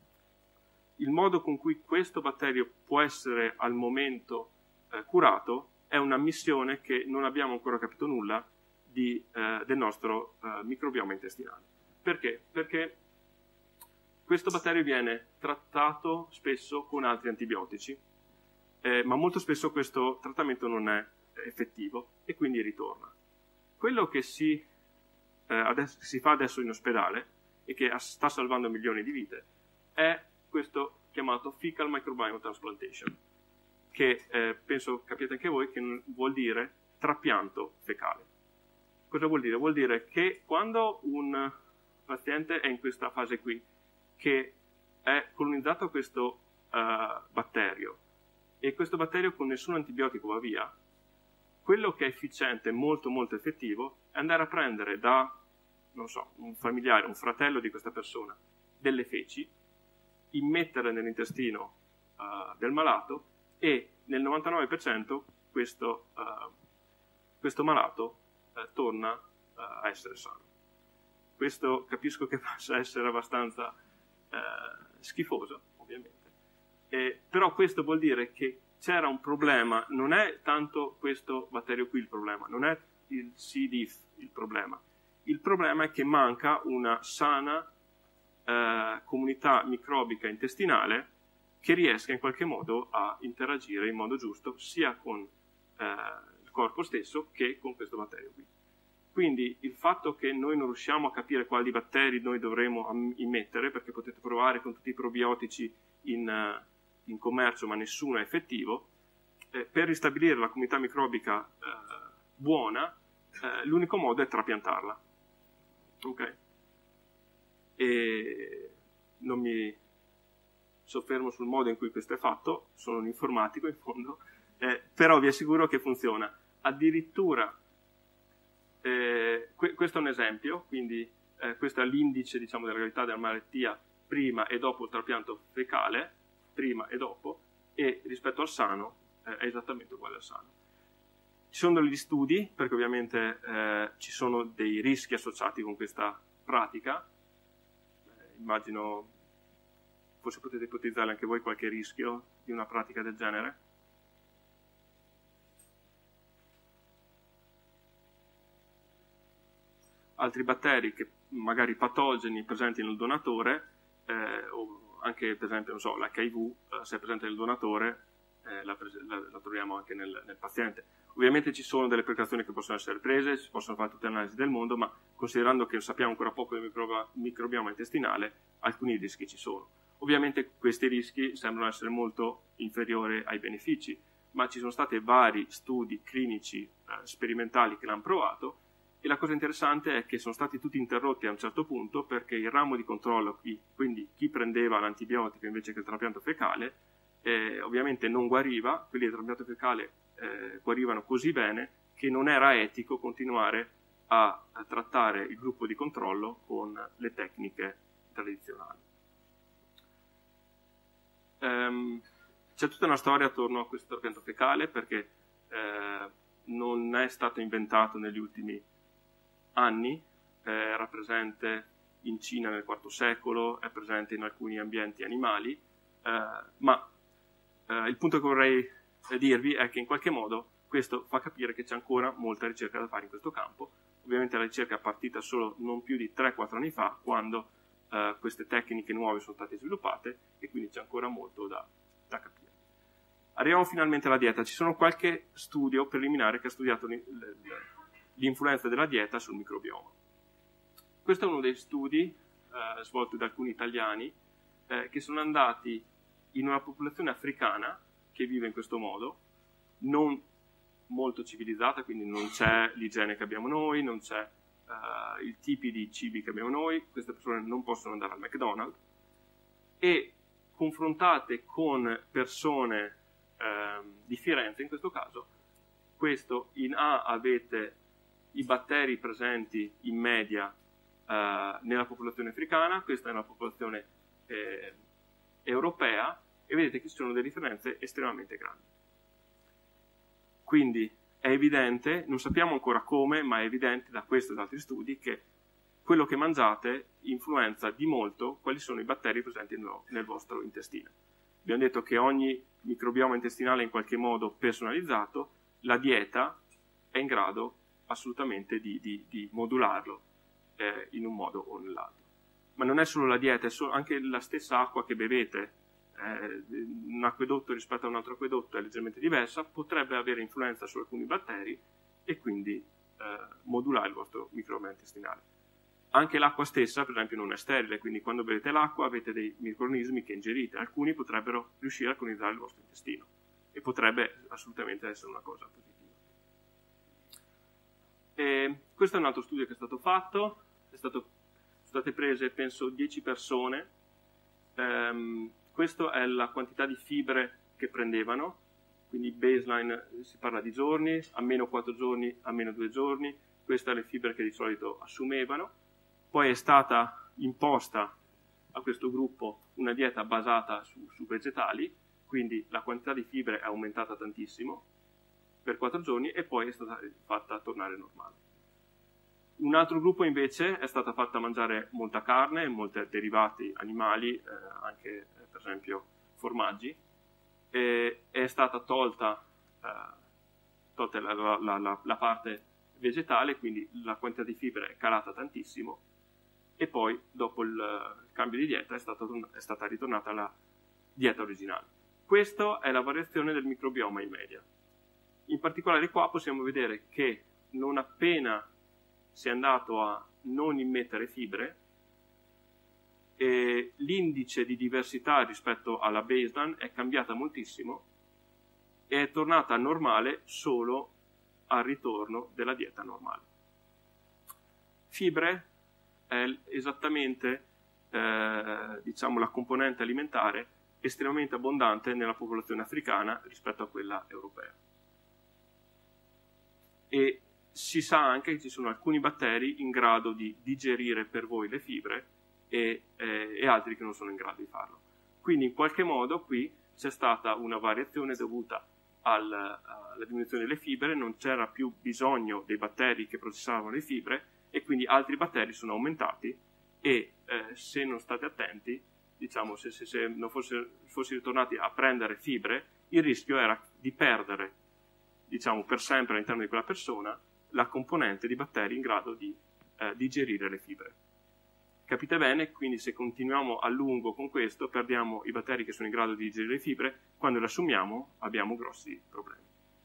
il modo con cui questo batterio può essere al momento eh, curato è una missione che non abbiamo ancora capito nulla di, eh, del nostro eh, microbioma intestinale. Perché? Perché questo batterio viene trattato spesso con altri antibiotici, eh, ma molto spesso questo trattamento non è effettivo e quindi ritorna. Quello che si, eh, adesso, si fa adesso in ospedale e che sta salvando milioni di vite è questo chiamato Fecal Microbiome Transplantation, che eh, penso capiate anche voi che vuol dire trapianto fecale. Cosa vuol dire? Vuol dire che quando un paziente è in questa fase qui, che è colonizzato da questo uh, batterio e questo batterio con nessun antibiotico va via, quello che è efficiente, molto molto effettivo, è andare a prendere da, non so, un familiare, un fratello di questa persona, delle feci, immetterle nell'intestino uh, del malato e nel novantanove per cento questo, uh, questo malato uh, torna uh, a essere sano. Questo capisco che possa essere abbastanza Eh, schifoso, ovviamente, eh, però questo vuol dire che c'era un problema, non è tanto questo batterio qui il problema, non è il C. diff il problema, il problema è che manca una sana eh, comunità microbica intestinale che riesca in qualche modo a interagire in modo giusto sia con eh, il corpo stesso che con questo batterio qui. Quindi il fatto che noi non riusciamo a capire quali batteri noi dovremo immettere, perché potete provare con tutti i probiotici in, in commercio ma nessuno è effettivo, eh, per ristabilire la comunità microbica eh, buona, eh, l'unico modo è trapiantarla. Ok? E non mi soffermo sul modo in cui questo è fatto, sono un informatico in fondo, eh, però vi assicuro che funziona. Addirittura, eh, que- questo è un esempio, quindi eh, questo è l'indice, diciamo, della gravità della malattia prima e dopo il trapianto fecale, prima e dopo, e rispetto al sano eh, è esattamente uguale al sano. Ci sono degli studi, perché ovviamente eh, ci sono dei rischi associati con questa pratica, eh, immagino, forse potete ipotizzare anche voi qualche rischio di una pratica del genere. Altri batteri che magari patogeni presenti nel donatore, eh, o anche per esempio, non so, l'H I V, eh, se è presente nel donatore, eh, la, la, la troviamo anche nel, nel paziente. Ovviamente ci sono delle precauzioni che possono essere prese, si possono fare tutte le analisi del mondo, ma considerando che sappiamo ancora poco del microbioma, microbioma intestinale, alcuni rischi ci sono. Ovviamente questi rischi sembrano essere molto inferiori ai benefici, ma ci sono stati vari studi clinici eh, sperimentali che l'hanno provato, e la cosa interessante è che sono stati tutti interrotti a un certo punto perché il ramo di controllo, quindi chi prendeva l'antibiotico invece che il trapianto fecale, eh, ovviamente non guariva, quelli del trapianto fecale eh, guarivano così bene che non era etico continuare a, a trattare il gruppo di controllo con le tecniche tradizionali. Um, c'è tutta una storia attorno a questo trapianto fecale perché eh, non è stato inventato negli ultimi anni, eh, era presente in Cina nel quarto secolo, è presente in alcuni ambienti animali, eh, ma eh, il punto che vorrei dirvi è che in qualche modo questo fa capire che c'è ancora molta ricerca da fare in questo campo. Ovviamente la ricerca è partita solo non più di tre quattro anni fa, quando eh, queste tecniche nuove sono state sviluppate, e quindi c'è ancora molto da, da capire. Arriviamo finalmente alla dieta. Ci sono qualche studio preliminare che ha studiato l'influenza della dieta sul microbioma. Questo è uno dei studi eh, svolti da alcuni italiani eh, che sono andati in una popolazione africana che vive in questo modo, non molto civilizzata, quindi non c'è l'igiene che abbiamo noi, non c'è eh, i tipi di cibi che abbiamo noi, queste persone non possono andare al McDonald's, e confrontate con persone eh, di Firenze, in questo caso, questo in A avete i batteri presenti in media eh, nella popolazione africana, questa è una popolazione eh, europea, e vedete che ci sono delle differenze estremamente grandi. Quindi è evidente, non sappiamo ancora come, ma è evidente da questo e da altri studi che quello che mangiate influenza di molto quali sono i batteri presenti nel vostro intestino. Abbiamo detto che ogni microbioma intestinale è in qualche modo personalizzato, la dieta è in grado assolutamente di, di, di modularlo eh, in un modo o nell'altro. Ma non è solo la dieta, è solo anche la stessa acqua che bevete. Eh, un acquedotto rispetto a un altro acquedotto è leggermente diversa, potrebbe avere influenza su alcuni batteri e quindi eh, modulare il vostro microbioma intestinale. Anche l'acqua stessa, per esempio, non è sterile, quindi quando bevete l'acqua avete dei microrganismi che ingerite, alcuni potrebbero riuscire a colonizzare il vostro intestino e potrebbe assolutamente essere una cosa positiva. E questo è un altro studio che è stato fatto, è stato, sono state prese penso dieci persone, ehm, questa è la quantità di fibre che prendevano, quindi baseline si parla di giorni, a meno quattro giorni, a meno due giorni, queste le fibre che di solito assumevano. Poi è stata imposta a questo gruppo una dieta basata su, su vegetali, quindi la quantità di fibre è aumentata tantissimo per quattro giorni e poi è stata fatta tornare normale. Un altro gruppo invece è stata fatta mangiare molta carne, molti derivati animali, eh, anche eh, per esempio formaggi, e è stata tolta, eh, tolta la, la, la, la parte vegetale, quindi la quantità di fibre è calata tantissimo, e poi dopo il, il cambio di dieta è, stato, è stata ritornata alla dieta originale. Questa è la variazione del microbioma in media. In particolare qua possiamo vedere che non appena si è andato a non immettere fibre, e l'indice di diversità rispetto alla baseline è cambiata moltissimo e è tornata normale solo al ritorno della dieta normale. Fibre è esattamente eh, diciamo, la componente alimentare estremamente abbondante nella popolazione africana rispetto a quella europea. E si sa anche che ci sono alcuni batteri in grado di digerire per voi le fibre e, eh, e altri che non sono in grado di farlo. Quindi in qualche modo qui c'è stata una variazione dovuta al, alla diminuzione delle fibre, non c'era più bisogno dei batteri che processavano le fibre e quindi altri batteri sono aumentati e eh, se non state attenti, diciamo se, se, se non fosse, fossi ritornati a prendere fibre, il rischio era di perdere, diciamo per sempre all'interno di quella persona, la componente di batteri in grado di eh, digerire le fibre. Capite bene? Quindi se continuiamo a lungo con questo, perdiamo i batteri che sono in grado di digerire le fibre, quando le assumiamo abbiamo grossi problemi.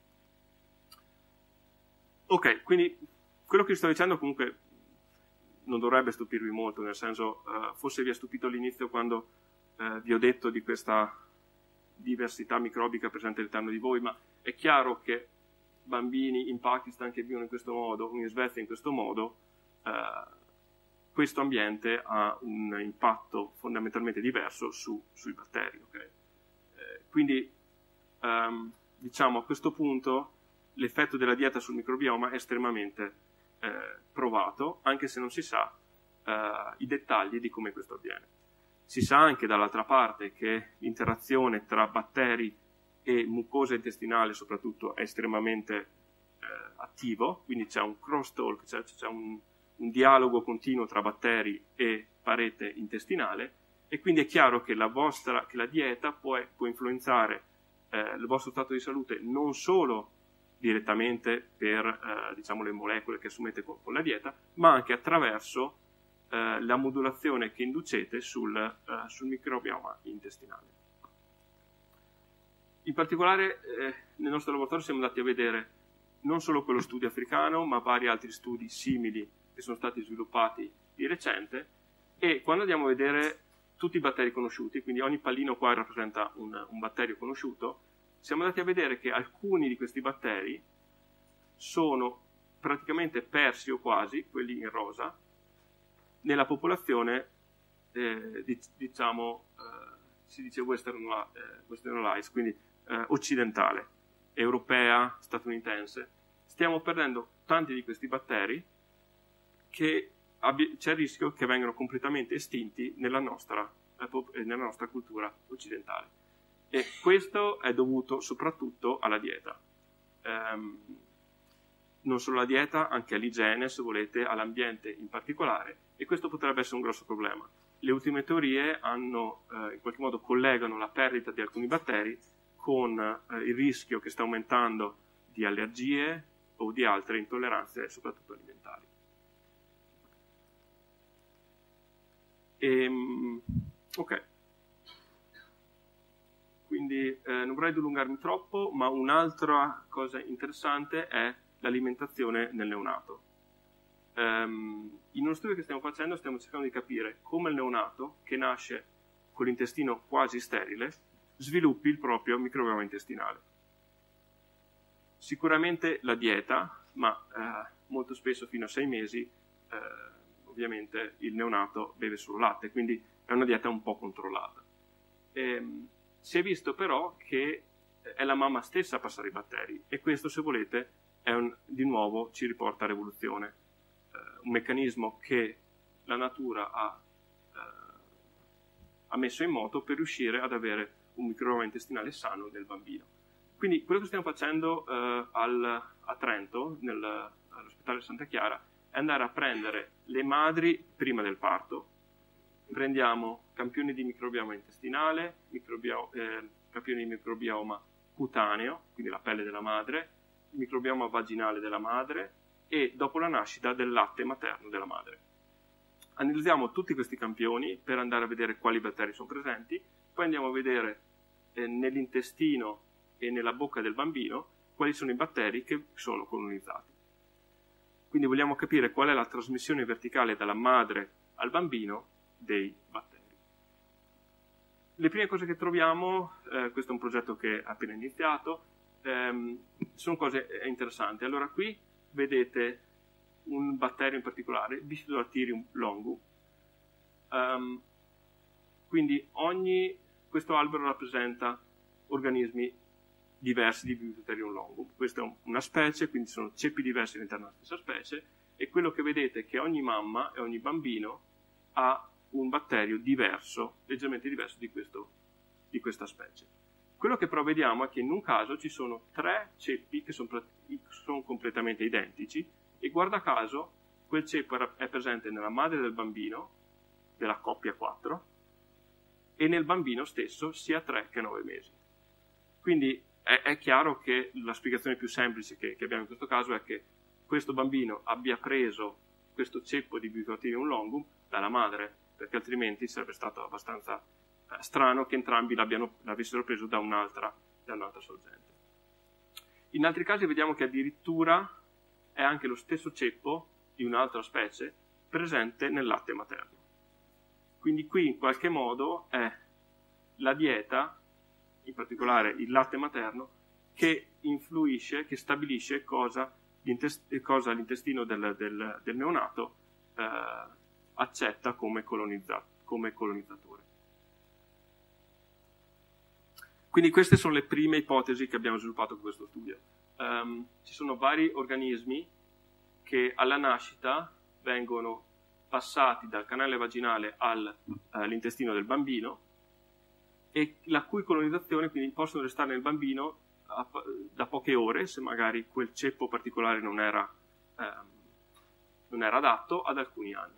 Ok, quindi quello che vi sto dicendo comunque non dovrebbe stupirvi molto, nel senso, eh, forse vi ha stupito all'inizio quando eh, vi ho detto di questa diversità microbica presente all'interno di voi, ma è chiaro che bambini in Pakistan che vivono in questo modo, in Svezia in questo modo, eh, questo ambiente ha un impatto fondamentalmente diverso su, sui batteri. Okay? Eh, quindi, um, diciamo, a questo punto l'effetto della dieta sul microbioma è estremamente eh, provato, anche se non si sa eh, i dettagli di come questo avviene. Si sa anche dall'altra parte che l'interazione tra batteri e mucosa intestinale soprattutto è estremamente eh, attivo, quindi c'è un crosstalk, c'è, c'è un, un dialogo continuo tra batteri e parete intestinale e quindi è chiaro che la, vostra, che la dieta può, può influenzare eh, il vostro stato di salute non solo direttamente per eh, diciamo, le molecole che assumete con, con la dieta, ma anche attraverso eh, la modulazione che inducete sul, eh, sul microbioma intestinale. In particolare eh, nel nostro laboratorio siamo andati a vedere non solo quello studio africano, ma vari altri studi simili che sono stati sviluppati di recente, e quando andiamo a vedere tutti i batteri conosciuti, quindi ogni pallino qua rappresenta un, un batterio conosciuto, siamo andati a vedere che alcuni di questi batteri sono praticamente persi o quasi, quelli in rosa, nella popolazione, eh, diciamo, eh, si dice western, eh, westernized, quindi eh, occidentale, europea, statunitense. Stiamo perdendo tanti di questi batteri che c'è il rischio che vengano completamente estinti nella nostra, eh, nella nostra cultura occidentale. E questo è dovuto soprattutto alla dieta. Um, non solo alla dieta, anche all'igiene, se volete, all'ambiente in particolare, e questo potrebbe essere un grosso problema. Le ultime teorie hanno, eh, in qualche modo collegano la perdita di alcuni batteri con eh, il rischio che sta aumentando di allergie o di altre intolleranze, soprattutto alimentari. E, ok. Quindi eh, non vorrei dilungarmi troppo, ma un'altra cosa interessante è l'alimentazione nel neonato. Um, in uno studio che stiamo facendo stiamo cercando di capire come il neonato, che nasce con l'intestino quasi sterile, sviluppi il proprio microbioma intestinale. Sicuramente la dieta, ma eh, molto spesso fino a sei mesi, eh, ovviamente il neonato beve solo latte, quindi è una dieta un po' controllata. E, si è visto però che è la mamma stessa a passare i batteri e questo, se volete, è un, di nuovo ci riporta a rivoluzione, eh, un meccanismo che la natura ha, eh, ha messo in moto per riuscire ad avere un microbioma intestinale sano nel bambino. Quindi quello che stiamo facendo eh, al, a Trento, nel, all'ospedale Santa Chiara, è andare a prendere le madri prima del parto. Prendiamo campioni di microbioma intestinale, microbioma, eh, campioni di microbioma cutaneo, quindi la pelle della madre, il microbioma vaginale della madre e dopo la nascita del latte materno della madre. Analizziamo tutti questi campioni per andare a vedere quali batteri sono presenti, poi andiamo a vedere eh, nell'intestino e nella bocca del bambino quali sono i batteri che sono colonizzati. Quindi vogliamo capire qual è la trasmissione verticale dalla madre al bambino dei batteri. le prime cose che troviamo, eh, questo è un progetto che è appena iniziato, ehm, sono cose interessanti. Allora qui vedete un batterio in particolare, Bifidobacterium longum. Um, quindi ogni, questo albero rappresenta organismi diversi di Bifidobacterium longum. Questa è un, una specie, quindi sono ceppi diversi all'interno della stessa specie, e quello che vedete è che ogni mamma e ogni bambino ha un batterio diverso, leggermente diverso di, questo, di questa specie. Quello che però vediamo è che in un caso ci sono tre ceppi che sono, sono completamente identici, e guarda caso quel ceppo è presente nella madre del bambino, della coppia quattro, e nel bambino stesso sia tre che nove mesi. Quindi è, è chiaro che la spiegazione più semplice che, che abbiamo in questo caso è che questo bambino abbia preso questo ceppo di Bifidobacterium longum dalla madre, perché altrimenti sarebbe stato abbastanza eh, strano che entrambi l'avessero preso da un'altra, da un'altra sorgente. In altri casi vediamo che addirittura è anche lo stesso ceppo di un'altra specie presente nel latte materno. Quindi qui in qualche modo è la dieta, in particolare il latte materno, che influisce, che stabilisce cosa, l'intest- cosa l'intestino del, del, del neonato eh, accetta come, colonizza- come colonizzatore. Quindi queste sono le prime ipotesi che abbiamo sviluppato con questo studio. Um, ci sono vari organismi che alla nascita vengono passati dal canale vaginale al, uh, all'intestino del bambino, e la cui colonizzazione quindi possono restare nel bambino a, da poche ore, se magari quel ceppo particolare non era, um, non era adatto, ad alcuni anni.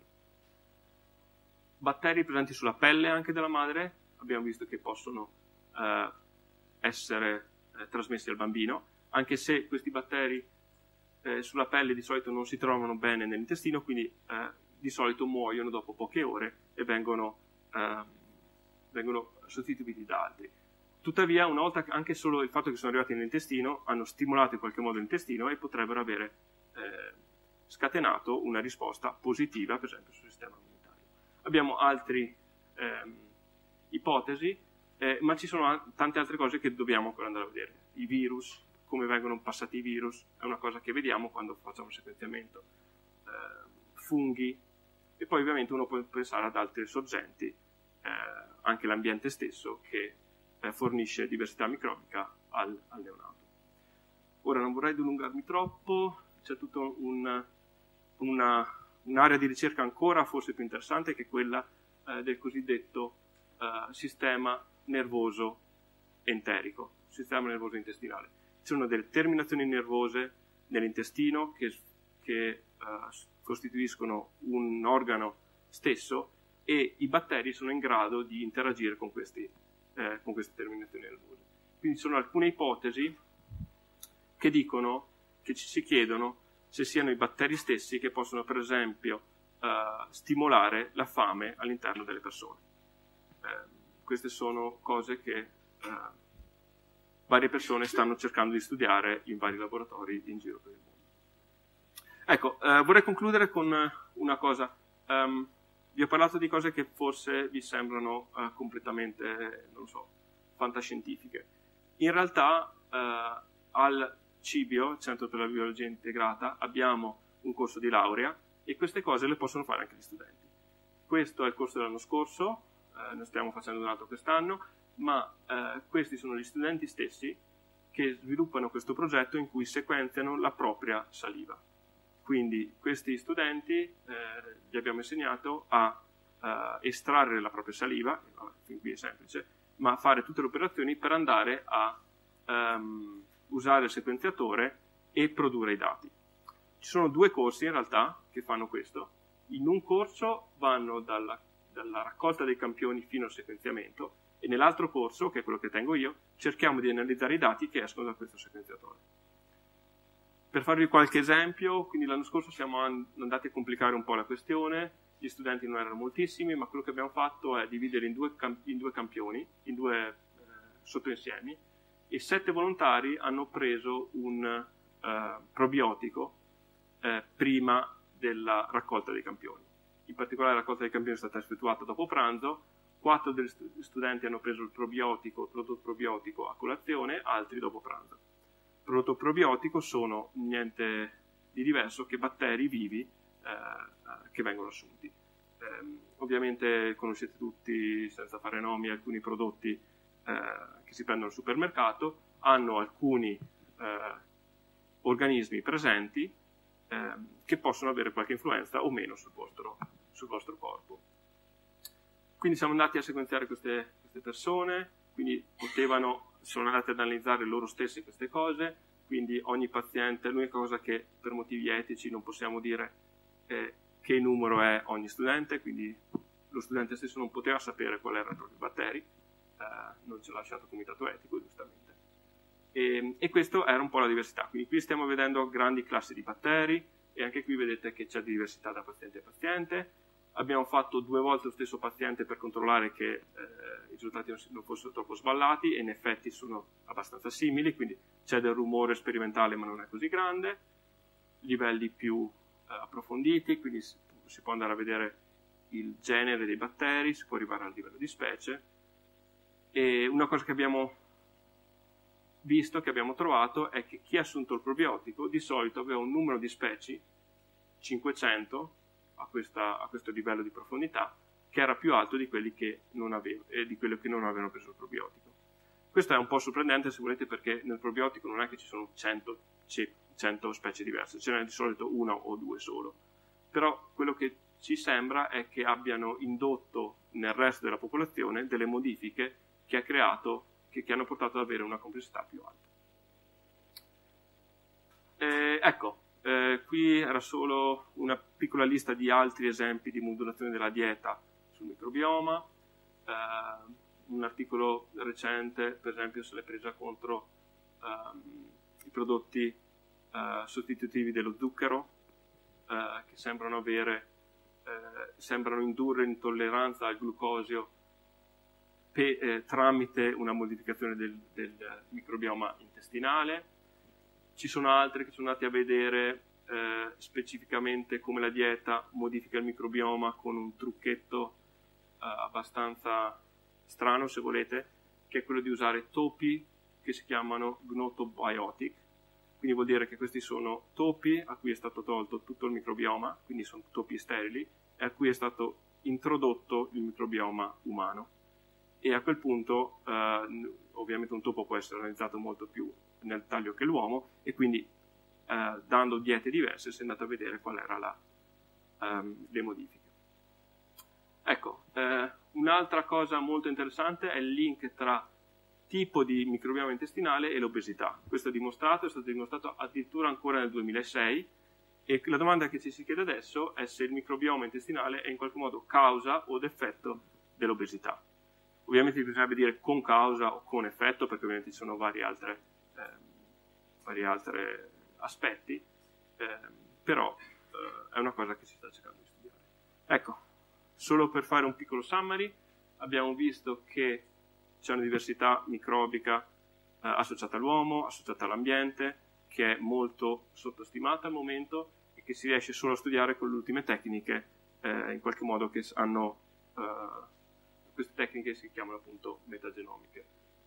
Batteri presenti sulla pelle anche della madre, abbiamo visto che possono uh, essere eh, trasmessi al bambino, anche se questi batteri eh, sulla pelle di solito non si trovano bene nell'intestino, quindi eh, di solito muoiono dopo poche ore e vengono, eh, vengono sostituiti da altri. Tuttavia, una volta, anche solo il fatto che sono arrivati nell'intestino, hanno stimolato in qualche modo l'intestino e potrebbero avere eh, scatenato una risposta positiva, per esempio, sul sistema immunitario. Abbiamo altre ehm, ipotesi, eh, ma ci sono tante altre cose che dobbiamo ancora andare a vedere. I virus, come vengono passati i virus, è una cosa che vediamo quando facciamo sequenziamento, eh, funghi, e poi ovviamente uno può pensare ad altre sorgenti, eh, anche l'ambiente stesso che eh, fornisce diversità microbica al, al neonato. Ora non vorrei dilungarmi troppo, c'è tutta un, una, un'area di ricerca ancora forse più interessante, che è quella eh, del cosiddetto eh, sistema nervoso enterico, sistema nervoso intestinale. Ci sono delle terminazioni nervose nell'intestino che, che uh, costituiscono un organo stesso, e i batteri sono in grado di interagire con, questi, eh, con queste terminazioni nervose. Quindi ci sono alcune ipotesi che dicono, che ci si chiedono se siano i batteri stessi che possono per esempio uh, stimolare la fame all'interno delle persone. Eh, queste sono cose che uh, varie persone stanno cercando di studiare in vari laboratori in giro per il mondo. Ecco, eh, vorrei concludere con una cosa. Um, vi ho parlato di cose che forse vi sembrano uh, completamente, non so, fantascientifiche. In realtà uh, al Cibio, Centro per la Biologia Integrata, abbiamo un corso di laurea, e queste cose le possono fare anche gli studenti. Questo è il corso dell'anno scorso, eh, ne stiamo facendo un altro quest'anno, ma eh, questi sono gli studenti stessi che sviluppano questo progetto in cui sequenziano la propria saliva. Quindi questi studenti eh, gli abbiamo insegnato a eh, estrarre la propria saliva, fin qui è semplice, ma a fare tutte le operazioni per andare a um, usare il sequenziatore e produrre i dati. Ci sono due corsi in realtà che fanno questo. In un corso vanno dalla, dalla raccolta dei campioni fino al sequenziamento, e nell'altro corso, che è quello che tengo io, cerchiamo di analizzare i dati che escono da questo sequenziatore. Per farvi qualche esempio, quindi l'anno scorso siamo andati a complicare un po' la questione, gli studenti non erano moltissimi, ma quello che abbiamo fatto è dividere in due, camp- in due campioni, in due eh, sottoinsiemi, e sette volontari hanno preso un eh, probiotico eh, prima della raccolta dei campioni. In particolare la raccolta dei campioni è stata effettuata dopo pranzo. quattro degli studenti hanno preso il probiotico, il prodotto probiotico a colazione, altri dopo pranzo. Il prodotto probiotico sono niente di diverso che batteri vivi eh, che vengono assunti. Eh, ovviamente conoscete tutti, senza fare nomi, alcuni prodotti eh, che si prendono al supermercato, hanno alcuni eh, organismi presenti eh, che possono avere qualche influenza o meno sul vostro, sul vostro corpo. Quindi siamo andati a sequenziare queste, queste persone, quindi potevano, sono andati ad analizzare loro stessi queste cose, quindi ogni paziente, l'unica cosa che per motivi etici non possiamo dire è che numero è ogni studente, quindi lo studente stesso non poteva sapere qual erano i propri batteri, eh, non ci ha lasciato il comitato etico, giustamente. E, e questa era un po' la diversità, quindi qui stiamo vedendo grandi classi di batteri, e anche qui vedete che c'è diversità da paziente a paziente. Abbiamo fatto due volte lo stesso paziente per controllare che eh, i risultati non fossero troppo sballati, e in effetti sono abbastanza simili, quindi c'è del rumore sperimentale ma non è così grande, livelli più eh, approfonditi, quindi si, si può andare a vedere il genere dei batteri, si può arrivare al livello di specie. E una cosa che abbiamo visto, che abbiamo trovato, è che chi ha assunto il probiotico di solito aveva un numero di specie, cinquecento, A, questa, a questo livello di profondità, che era più alto di quelli che non avevano, e di quelli che non avevano preso il probiotico. Questo è un po' sorprendente, se volete, perché nel probiotico non è che ci sono cento, cento specie diverse, ce n'è di solito una o due solo. Però quello che ci sembra è che abbiano indotto nel resto della popolazione delle modifiche che ha creato, che, che hanno portato ad avere una complessità più alta. Eh, ecco. Eh, qui era solo una piccola lista di altri esempi di modulazione della dieta sul microbioma, eh, un articolo recente, per esempio, se l'è presa contro ehm, i prodotti eh, sostitutivi dello zucchero, eh, che sembrano avere, eh, sembrano indurre intolleranza al glucosio pe, eh, tramite una modificazione del, del microbioma intestinale. Ci sono altri che sono andati a vedere eh, specificamente come la dieta modifica il microbioma con un trucchetto eh, abbastanza strano, se volete, che è quello di usare topi che si chiamano gnotobiotic. Quindi vuol dire che questi sono topi a cui è stato tolto tutto il microbioma, quindi sono topi sterili, e a cui è stato introdotto il microbioma umano. E a quel punto, eh, ovviamente un topo può essere analizzato molto più nel taglio che l'uomo, e quindi eh, dando diete diverse si è andato a vedere qual era la, um, le modifiche. Ecco, eh, un'altra cosa molto interessante è il link tra tipo di microbioma intestinale e l'obesità. Questo è dimostrato, è stato dimostrato addirittura ancora nel duemilasei, e la domanda che ci si chiede adesso è se il microbioma intestinale è in qualche modo causa o effetto dell'obesità. Ovviamente bisognerebbe dire con causa o con effetto, perché ovviamente ci sono vari altri eh, vari altri aspetti, eh, però eh, è una cosa che si sta cercando di studiare. Ecco, solo per fare un piccolo summary, abbiamo visto che c'è una diversità microbica eh, associata all'uomo, associata all'ambiente, che è molto sottostimata al momento e che si riesce solo a studiare con le ultime tecniche, eh, in qualche modo che hanno... Eh, queste tecniche si chiamano appunto metagenomiche.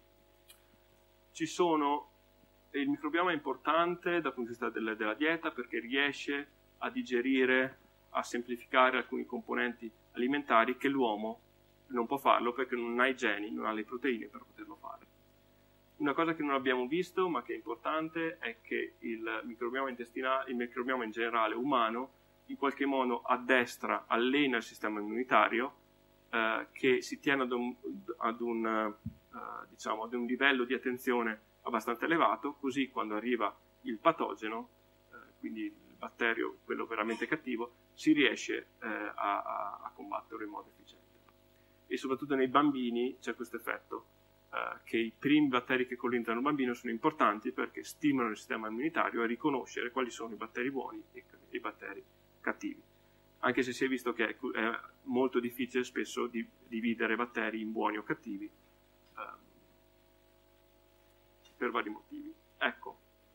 Ci sono, il microbioma è importante dal punto di vista della, della dieta, perché riesce a digerire, a semplificare alcuni componenti alimentari che l'uomo non può farlo perché non ha i geni, non ha le proteine per poterlo fare. Una cosa che non abbiamo visto ma che è importante è che il microbioma intestinale, il microbioma in generale umano, in qualche modo addestra, allena il sistema immunitario, Uh, che si tiene ad un, ad, un, uh, diciamo, ad un livello di attenzione abbastanza elevato, così quando arriva il patogeno, uh, quindi il batterio, quello veramente cattivo, si riesce uh, a, a combatterlo in modo efficiente. E soprattutto nei bambini c'è questo effetto, uh, che i primi batteri che colonizzano il bambino sono importanti perché stimolano il sistema immunitario a riconoscere quali sono i batteri buoni e i batteri cattivi. Anche se si è visto che è molto difficile spesso di dividere batteri in buoni o cattivi, ehm, per vari motivi. Ecco,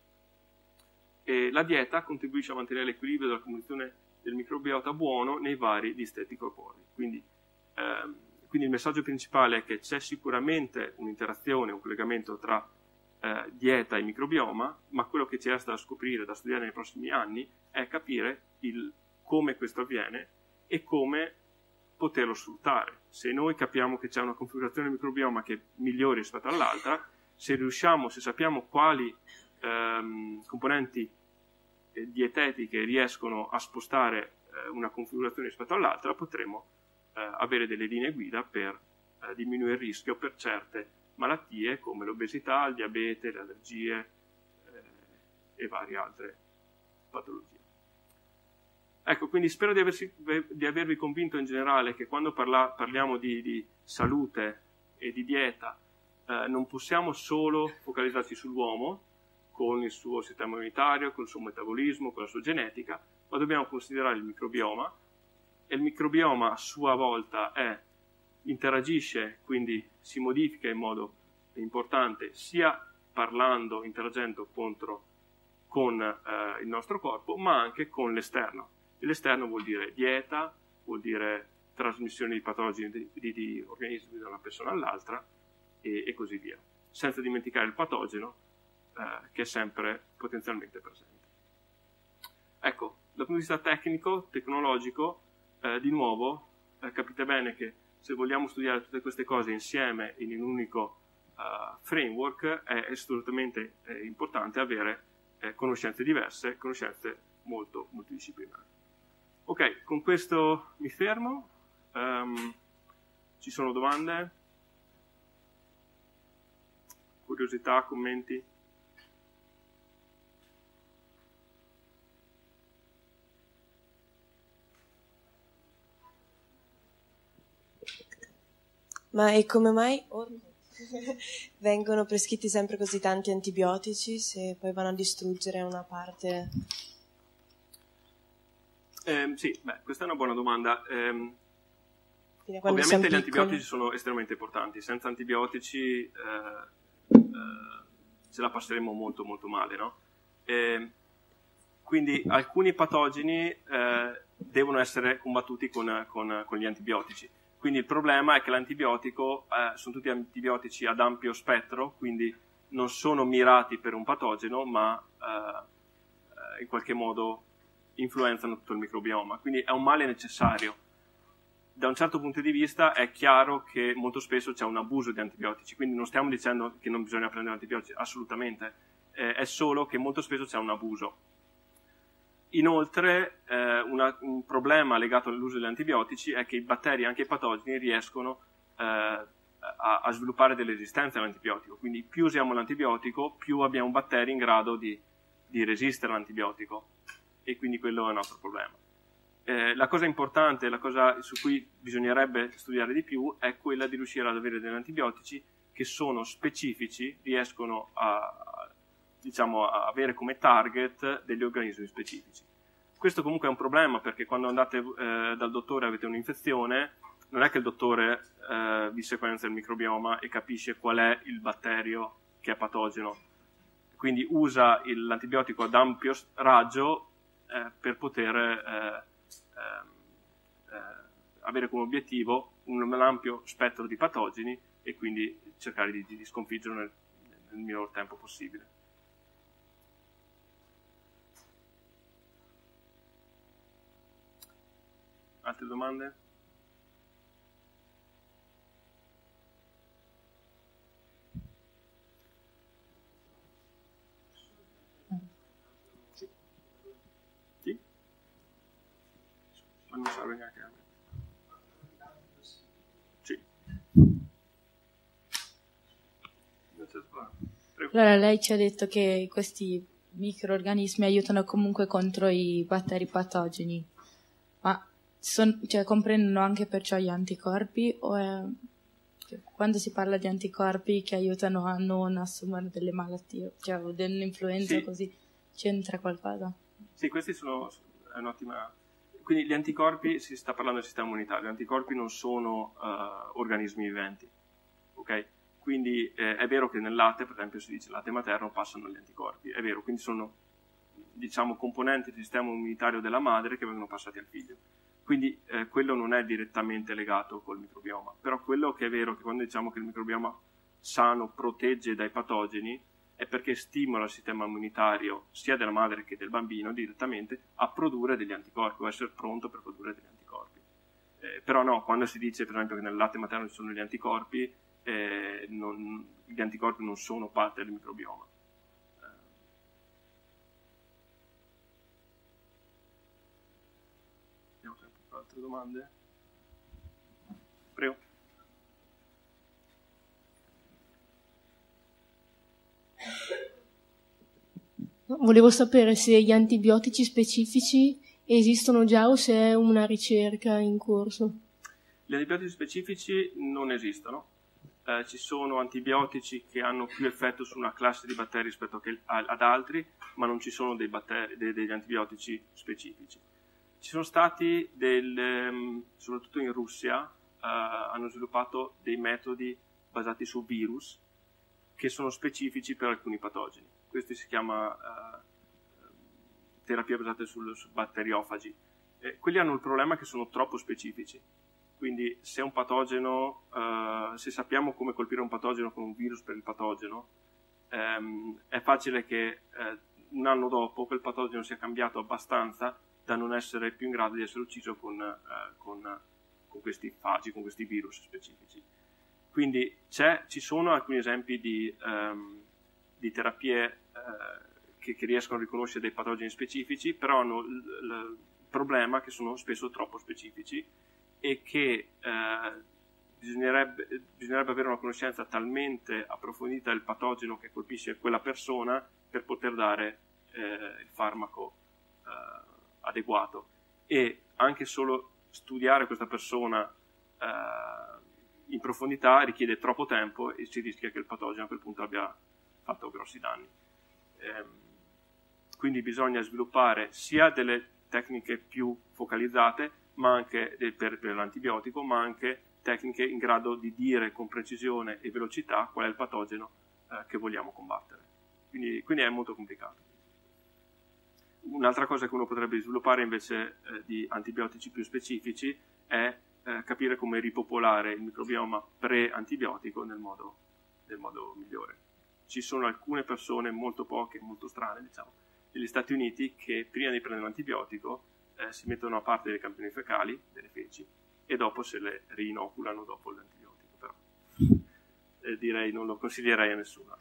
e la dieta contribuisce a mantenere l'equilibrio della composizione del microbiota buono nei vari distretti corporei. Quindi, ehm, quindi il messaggio principale è che c'è sicuramente un'interazione, un collegamento tra eh, dieta e microbioma, ma quello che ci resta da scoprire, da studiare nei prossimi anni, è capire il, come questo avviene e come poterlo sfruttare. Se noi capiamo che c'è una configurazione del microbioma che è migliore rispetto all'altra, se riusciamo, se sappiamo quali ehm, componenti eh, dietetiche riescono a spostare eh, una configurazione rispetto all'altra, potremo eh, avere delle linee guida per eh, diminuire il rischio per certe malattie come l'obesità, il diabete, le allergie eh, e varie altre patologie. Ecco, quindi spero di, aversi, di avervi convinto in generale che quando parla, parliamo di, di salute e di dieta eh, non possiamo solo focalizzarci sull'uomo con il suo sistema immunitario, con il suo metabolismo, con la sua genetica, ma dobbiamo considerare il microbioma, e il microbioma a sua volta è, interagisce, quindi si modifica in modo importante sia parlando, interagendo contro, con eh, il nostro corpo, ma anche con l'esterno. L'esterno vuol dire dieta, vuol dire trasmissione di patogeni di, di, di organismi da una persona all'altra e, e così via, senza dimenticare il patogeno eh, che è sempre potenzialmente presente. Ecco, dal punto di vista tecnico, tecnologico, eh, di nuovo eh, capite bene che se vogliamo studiare tutte queste cose insieme in un unico uh, framework è assolutamente eh, importante avere eh, conoscenze diverse, conoscenze molto multidisciplinari. Ok, con questo mi fermo. Um, ci sono domande? Curiosità, commenti? Ma e come mai oh, vengono prescritti sempre così tanti antibiotici se poi vanno a distruggere una parte? Eh, sì, beh, questa è una buona domanda. Eh, ovviamente gli piccoli. antibiotici sono estremamente importanti. Senza antibiotici eh, eh, ce la passeremo molto molto male, no? Eh, quindi alcuni patogeni eh, devono essere combattuti con, con, con gli antibiotici. Quindi il problema è che l'antibiotico eh, sono tutti antibiotici ad ampio spettro, quindi non sono mirati per un patogeno, ma eh, in qualche modo influenzano tutto il microbioma. Quindi è un male necessario. Da un certo punto di vista è chiaro che molto spesso c'è un abuso di antibiotici, quindi non stiamo dicendo che non bisogna prendere antibiotici, assolutamente, eh, è solo che molto spesso c'è un abuso. Inoltre eh, una, un problema legato all'uso degli antibiotici è che i batteri e anche i patogeni riescono eh, a, a sviluppare delle resistenze all'antibiotico, quindi più usiamo l'antibiotico più abbiamo batteri in grado di, di resistere all'antibiotico e quindi quello è un altro problema. Eh, la cosa importante, la cosa su cui bisognerebbe studiare di più è quella di riuscire ad avere degli antibiotici che sono specifici, riescono a, diciamo, a avere come target degli organismi specifici. Questo comunque è un problema perché quando andate eh, dal dottore e avete un'infezione, non è che il dottore eh, vi sequenza il microbioma e capisce qual è il batterio che è patogeno. Quindi usa il, l'antibiotico ad ampio raggio eh, per poter eh, eh, avere come obiettivo un, un ampio spettro di patogeni e quindi cercare di, di sconfiggerlo nel, nel minor tempo possibile. Altre domande? Sì. Sì? Ma non serve neanche a me. Sì. Allora, lei ci ha detto che questi microrganismi aiutano comunque contro i batteri patogeni, ma Son, cioè, comprendono anche perciò gli anticorpi o è, cioè, quando si parla di anticorpi che aiutano a non assumere delle malattie, cioè dell'influenza, sì. Così c'entra qualcosa? Sì, questi sono è un'ottima. Quindi gli anticorpi, si sta parlando del sistema immunitario, gli anticorpi non sono uh, organismi viventi, ok? Quindi eh, è vero che nel latte, per esempio, si dice latte materno, passano gli anticorpi, è vero, quindi sono, diciamo, componenti del sistema immunitario della madre che vengono passati al figlio. quindi eh, quello non è direttamente legato col microbioma, però quello che è vero è che quando diciamo che il microbioma sano protegge dai patogeni è perché stimola il sistema immunitario sia della madre che del bambino direttamente a produrre degli anticorpi, o essere pronto per produrre degli anticorpi. Eh, però no, quando si dice per esempio che nel latte materno ci sono gli anticorpi, eh, non, gli anticorpi non sono parte del microbioma. Altre domande? Prego. Volevo sapere se gli antibiotici specifici esistono già o se è una ricerca in corso. Gli antibiotici specifici non esistono. Eh, ci sono antibiotici che hanno più effetto su una classe di batteri rispetto che ad altri, ma non ci sono dei batteri, dei, degli antibiotici specifici. Ci sono stati, del, soprattutto in Russia, uh, hanno sviluppato dei metodi basati su virus che sono specifici per alcuni patogeni. Questo si chiama uh, terapia basata sul, su batteriofagi. Eh, quelli hanno il problema che sono troppo specifici. Quindi se un patogeno, uh, se sappiamo come colpire un patogeno con un virus per il patogeno, um, è facile che uh, un anno dopo quel patogeno sia cambiato abbastanza da non essere più in grado di essere ucciso con, eh, con, con questi fagi, con questi virus specifici. Quindi ci sono alcuni esempi di, um, di terapie eh, che, che riescono a riconoscere dei patogeni specifici, però hanno il, il problema che sono spesso troppo specifici e che eh, bisognerebbe, bisognerebbe avere una conoscenza talmente approfondita del patogeno che colpisce quella persona per poter dare eh, il farmaco eh, adeguato, e anche solo studiare questa persona eh, in profondità richiede troppo tempo e si rischia che il patogeno a quel punto abbia fatto grossi danni. Eh, quindi bisogna sviluppare sia delle tecniche più focalizzate ma anche del, per, per l'antibiotico, ma anche tecniche in grado di dire con precisione e velocità qual è il patogeno eh, che vogliamo combattere. Quindi, quindi è molto complicato. Un'altra cosa che uno potrebbe sviluppare invece eh, di antibiotici più specifici è eh, capire come ripopolare il microbioma pre-antibiotico nel modo, nel modo migliore. Ci sono alcune persone, molto poche, molto strane, diciamo, negli Stati Uniti che prima di prendere l'antibiotico eh, si mettono a parte dei campioni fecali, delle feci, e dopo se le rinoculano dopo l'antibiotico. Però eh, direi non lo consiglierei a nessuno.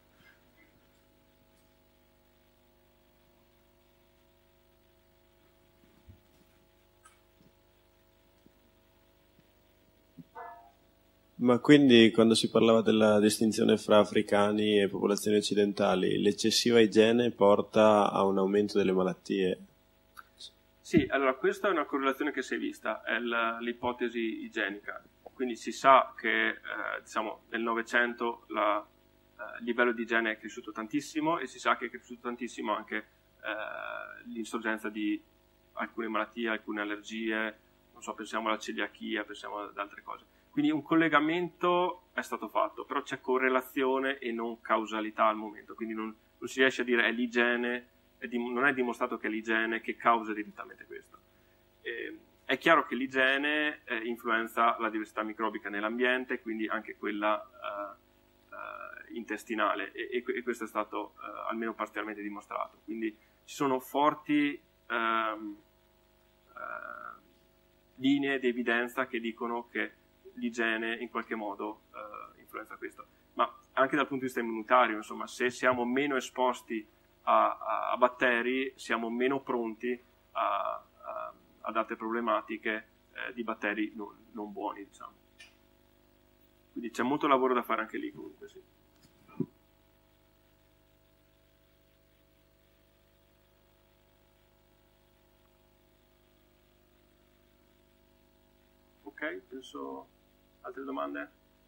Ma quindi quando si parlava della distinzione fra africani e popolazioni occidentali, l'eccessiva igiene porta a un aumento delle malattie? Sì, allora questa è una correlazione che si è vista, è l'ipotesi igienica. Quindi si sa che eh, diciamo, nel Novecento la, eh, il livello di igiene è cresciuto tantissimo e si sa che è cresciuto tantissimo anche eh, l'insorgenza di alcune malattie, alcune allergie, non so, pensiamo alla celiachia, pensiamo ad altre cose. Quindi un collegamento è stato fatto, però c'è correlazione e non causalità al momento, quindi non, non si riesce a dire è l'igiene, è dim- non è dimostrato che è l'igiene che causa direttamente questo. Eh, è chiaro che l'igiene eh, influenza la diversità microbica nell'ambiente, quindi anche quella eh, eh, intestinale, e, e questo è stato eh, almeno parzialmente dimostrato. Quindi ci sono forti ehm, eh, linee di evidenza che dicono che l'igiene in qualche modo uh, influenza questo, ma anche dal punto di vista immunitario, insomma, se siamo meno esposti a, a, a batteri, siamo meno pronti a, a, ad altre problematiche eh, di batteri non, non buoni, diciamo. Quindi c'è molto lavoro da fare anche lì, comunque, sì. Ok, penso... Altre domande?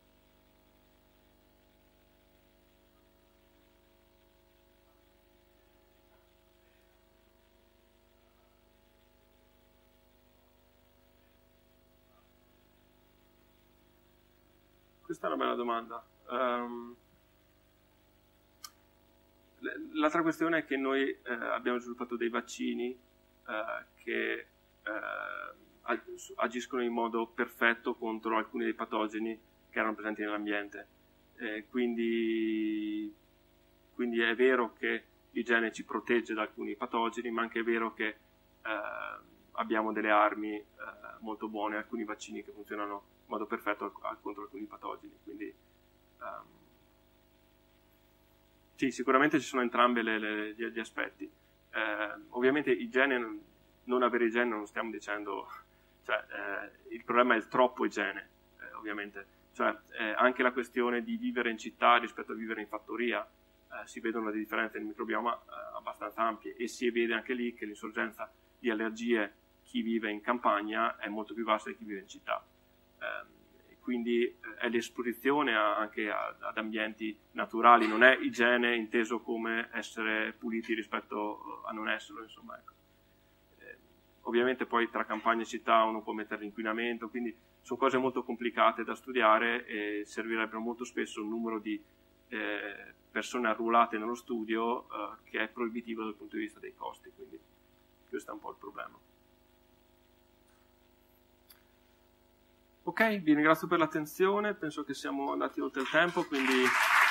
Questa è una bella domanda. Um, l'altra questione è che noi eh, abbiamo sviluppato dei vaccini eh, che eh, agiscono in modo perfetto contro alcuni dei patogeni che erano presenti nell'ambiente. Eh, quindi, quindi è vero che l'igiene ci protegge da alcuni patogeni, ma anche è vero che eh, abbiamo delle armi eh, molto buone, alcuni vaccini che funzionano in modo perfetto contro alcuni patogeni. Quindi um, sì, sicuramente ci sono entrambe le, le, gli, gli aspetti. Eh, ovviamente igiene, non avere igiene non stiamo dicendo, cioè eh, il problema è il troppo igiene, eh, ovviamente. Cioè, eh, anche la questione di vivere in città rispetto a vivere in fattoria, eh, si vedono le differenze nel microbioma eh, abbastanza ampie, e si vede anche lì che l'insorgenza di allergie chi vive in campagna è molto più bassa di chi vive in città. Eh, quindi eh, è l'esposizione a, anche a, ad ambienti naturali, non è igiene inteso come essere puliti rispetto a non esserlo, insomma, ecco. Eh, ovviamente poi tra campagna e città uno può mettere l'inquinamento, quindi sono cose molto complicate da studiare e servirebbero molto spesso un numero di eh, persone arruolate nello studio eh, che è proibitivo dal punto di vista dei costi, quindi questo è un po' il problema. Ok, vi ringrazio per l'attenzione, penso che siamo andati oltre il tempo, quindi